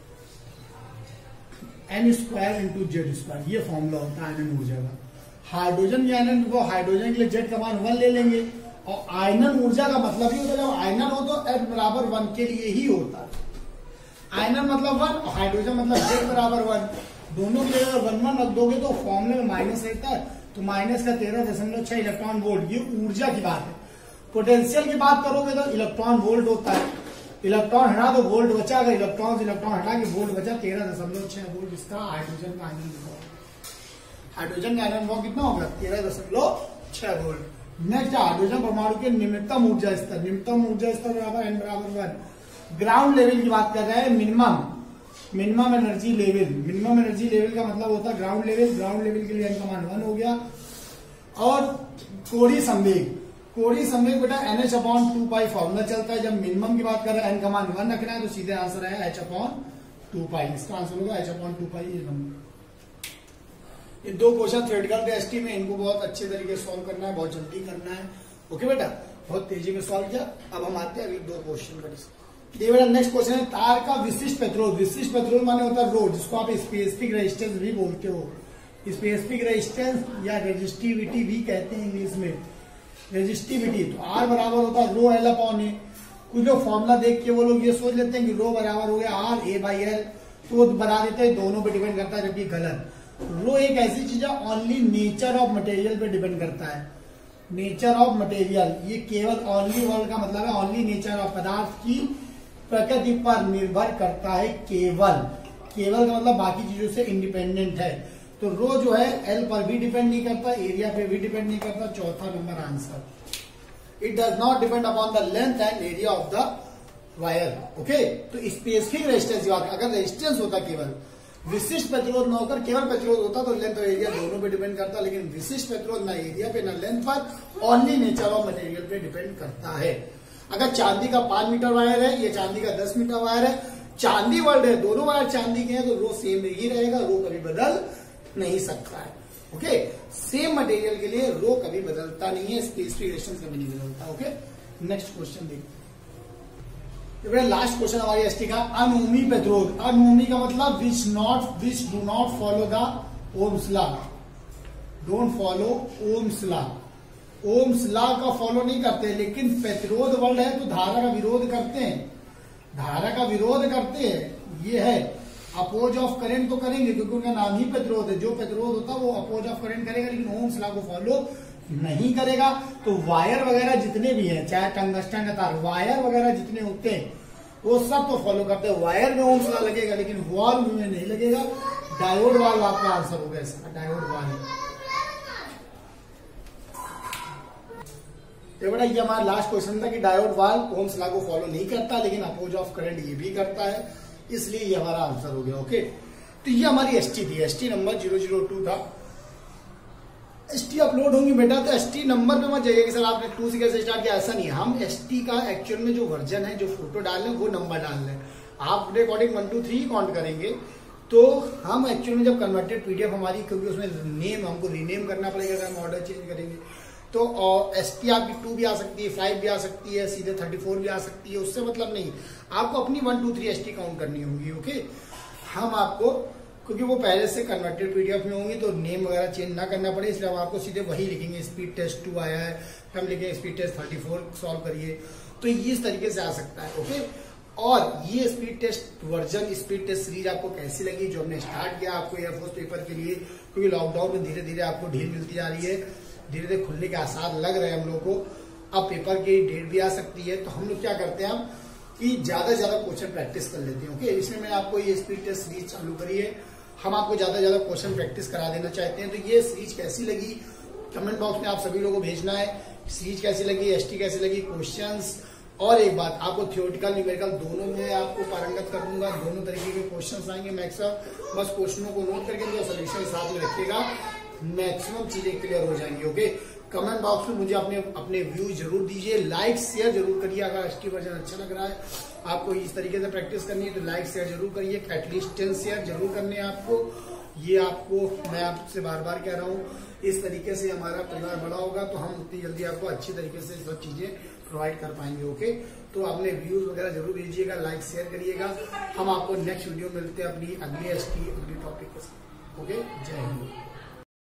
n² इंटू Z², ये फॉर्मूला होता है आयनन ऊर्जा का। हाइड्रोजन की आयनन विभव, हाइड्रोजन के लिए Z का मान 1 ले लेंगे, और आयनन ऊर्जा का मतलब ही होता है जब आयनन हो तो F बराबर 1 के लिए ही होता है। आयनन मतलब 1 और हाइड्रोजन मतलब Z बराबर 1, दोनों के लिए अगर 1 1 रख दोगे तो फॉर्मूले में माइनस रहता है, तो माइनस का 13.6 इलेक्ट्रॉन वोल्ट, ये ऊर्जा की बात है। पोटेंशियल की बात करोगे तो इलेक्ट्रॉन वोल्ट होता है, इलेक्ट्रॉन हटा तो वोल्ट बचा, अगर इलेक्ट्रॉन हटा के वोल्ट बचा 13.6 वोल्ट इसका हाइड्रोजन का आयनन विभव। हाइड्रोजन का आयनन विभव कितना होगा? 13.6 वोल्ट। नेक्स्ट हाइड्रोजन परमाणु के निम्नतम ऊर्जा स्तर, निम्नतम ऊर्जा स्तर बराबर n बराबर 1। ग्राउंड लेवल की बात कर रहे हैं, minimum energy level. Minimum energy level का मतलब होता है ग्राउंड लेवल, ग्राउंड लेवल के लिए n का मान 1 हो गया। और कोणीय संवेग बेटा NH/2π फॉर्मूला चलता है, जब मिनिमम की बात कर रहे हैं n का मान 1 रखना है तो सीधे आंसर है h/2π, इसका आंसर होगा h/2π। ये 2 क्वेश्चन थ्योरेटिकल टेस्ट में, इनको बहुत अच्छे तरीके से सॉल्व करना है, बहुत जल्दी करना है। ओके बेटा, बहुत तेजी में सॉल्व किया। अब हम आते हैं अगले 2 क्वेश्चन पर। ये बेटा नेक्स्ट क्वेश्चन है, तार का विशिष्ट प्रतिरोध। विशिष्ट प्रतिरोध माने होता है रो, जिसको आप स्पेसिफिक रेजिस्टेंस भी बोलते हो। स्पेसिफिक रेजिस्टेंस या रेजिस्टिविटी भी कहते हैं इंग्लिश में, रेजिस्टिविटी। तो R बराबर होता है रो L/A। कुछ लोग फॉर्मूला देख के वो लोग ये सोच लेते हैं कि रो बराबर हो गया RA/L, तो बना देते हैं, दोनों पे डिपेंड करता है, जबकि गलत। रो एक ऐसी चीज है ओनली नेचर ऑफ मटेरियल पे डिपेंड करता है। नेचर ऑफ मटेरियल, ये केवल ओनली वर्ड का मतलब है ओनली नेचर ऑफ, पदार्थ की प्रकृति पर निर्भर करता है केवल। केवल का मतलब बाकी चीजों से इंडिपेंडेंट है। तो रो जो है एल पर भी डिपेंड नहीं करता, एरिया पे भी डिपेंड नहीं करता। चौथा number answer. It does not depend upon the length and area of the wire. Okay, तो स्पेसिफिक रेजिस्टेंस की बात, अगर रेजिस्टेंस होता केवल, विशिष्ट प्रतिरोध न होकर केवल प्रतिरोध होता तो लेंथ और एरिया दोनों पे डिपेंड करता, लेकिन विशिष्ट प्रतिरोध ना एरिया पे ना लेंथ पर, ओनली नेचर ऑफ मटेरियल पे डिपेंड करता है। अगर चांदी का 5 मीटर वायर है, ये चांदी का 10 मीटर वायर है, चांदी वर्ल्ड है, दोनों वायर चांदी के हैं, तो रो सेम ही रहेगा, रो कभी बदल नहीं सकता है। ओके, सेम मटेरियल के लिए रो कभी बदलता नहीं है, स्पेसिफिक रेजिस्टेंस कभी नहीं बदलता। ओके, नेक्स्ट क्वेश्चन देखिए। लास्ट क्वेश्चन हमारी एसटी का, अनोमी प्रतिरोध। अनोमी का मतलब which do not follow the Ohm's law, don't follow Ohm's law. Ohm's law का फॉलो नहीं करते, लेकिन प्रतिरोध वर्ड है तो धारा का विरोध करते हैं, धारा का विरोध करते हैं। ये है अपोज ऑफ करंट तो करेंगे, क्योंकि उनका नाम ही प्रतिरोध है। जो प्रतिरोध होता है वो अपोज ऑफ करंट करेगा, लेकिन ओम्स लॉ को फॉलो नहीं करेगा। तो वायर वगैरह जितने भी हैं, चाहे टंगस्टन का तार, वायर वगैरह जितने होते हैं वो सब तो फॉलो करते हैं। वायर में ओम्स लॉ लगेगा, लेकिन वॉल में नहीं लगेगा। डायोड वाल आपका आंसर होगा इसका, डायोड वाल। तो बड़ा ये हमारा लास्ट क्वेश्चन था कि डायोड वाल ओम्स लॉ को फॉलो नहीं करता, लेकिन अपोज ऑफ करंट ये भी करता है, इसलिए ये हमारा आंसर हो गया। ओके, तो ये हमारी एसटी थी, एसटी नंबर 002 था। एसटी अपलोड होंगी बेटा, तो एसटी नंबर पे मत जाइए कि सर आपने 2 से कैसे स्टार्ट किया, ऐसा नहीं। हम एसटी का एक्चुअल में जो वर्जन है, जो फोटो डाल रहे हैं, वो नंबर डाल रहे हैं। आप रिकॉर्डिंग 1 2 3 काउंट करेंगे, तो हम एक्चुअल में जब कन्वर्टेड पीडीएफ हमारी, क्योंकि उसमें नेम हमको रीनेम करना पड़ेगा अगर हम ऑर्डर चेंज करेंगे, तो एसटी आपकी 2 भी आ सकती है, 5 भी आ सकती है, सीधे 34 भी आ सकती है, उससे मतलब नहीं। आपको अपनी 1 2 3 एसटी काउंट करनी होगी। ओके, हम आपको, क्योंकि वो पहले से कन्वर्टेड पीडीएफ में होंगी तो नेम वगैरह चेंज ना करना पड़े, इसलिए हम आपको सीधे वही लिखेंगे। स्पीड टेस्ट 2 आया है, हम लिखेंगे स्पीड टेस्ट 34 सॉल्व करिए, तो ये इस तरीके से आ सकता है। ओके, और ये speed test version, speed test series आपको कैसी लगी, जो हमने स्टार्ट किया आपको एयरफोर्स पेपर के लिए, क्योंकि लॉकडाउन में धीरे धीरे आपको ढील मिलती जा रही है, धीरे धीरे खुलने के आसार लग रहे हैं हम लोग को। अब पेपर की डेट भी आ सकती है, तो हम लोग क्या करते हैं कि ज्यादा से ज्यादा क्वेश्चन प्रैक्टिस कर लेते हैं। ओके, इसमें मैंने आपको ये स्पीड टेस्ट सीरीज चालू करी है, हम आपको ज्यादा से ज्यादा क्वेश्चन प्रैक्टिस करा देना चाहते हैं। तो ये सीरीज कैसी लगी कमेंट बॉक्स में आप सभी लोगों को भेजना है, सीरीज कैसी लगी, एसटी कैसी लगी, क्वेश्चंस। और एक बात, आपको थियोरेटिकल न्यूमेरिकल दोनों में आपको पारंगत कर दूंगा, दोनों तरीके के क्वेश्चंस आएंगे मैक्सिमम। बस क्वेश्चनों को नोट करके जो सोल्यूशन साथ में रखिएगा, मैक्सिमम चीजें क्लियर हो जाएंगी। ओके, कमेंट बॉक्स में मुझे अपने व्यू जरूर दीजिए, लाइक शेयर जरूर करिए। अगर एसटी वर्जन अच्छा लग रहा है, आपको इस तरीके से प्रैक्टिस करनी है, तो लाइक शेयर जरूर करिए, एटलीस्ट 10 शेयर जरूर करने हैं आपको। ये आपको मैं आपसे बार बार कह रहा हूँ, इस तरीके से हमारा परिवार बड़ा होगा तो हम उतनी जल्दी आपको अच्छी तरीके से सब चीजें प्रोवाइड कर पाएंगे। ओके, तो आपने व्यूज वगैरह जरूर भेजिएगा, लाइक शेयर करिएगा। हम आपको नेक्स्ट वीडियो मिलते हैं अपनी अगली टॉपिक के साथ। ओके, जय हिंद।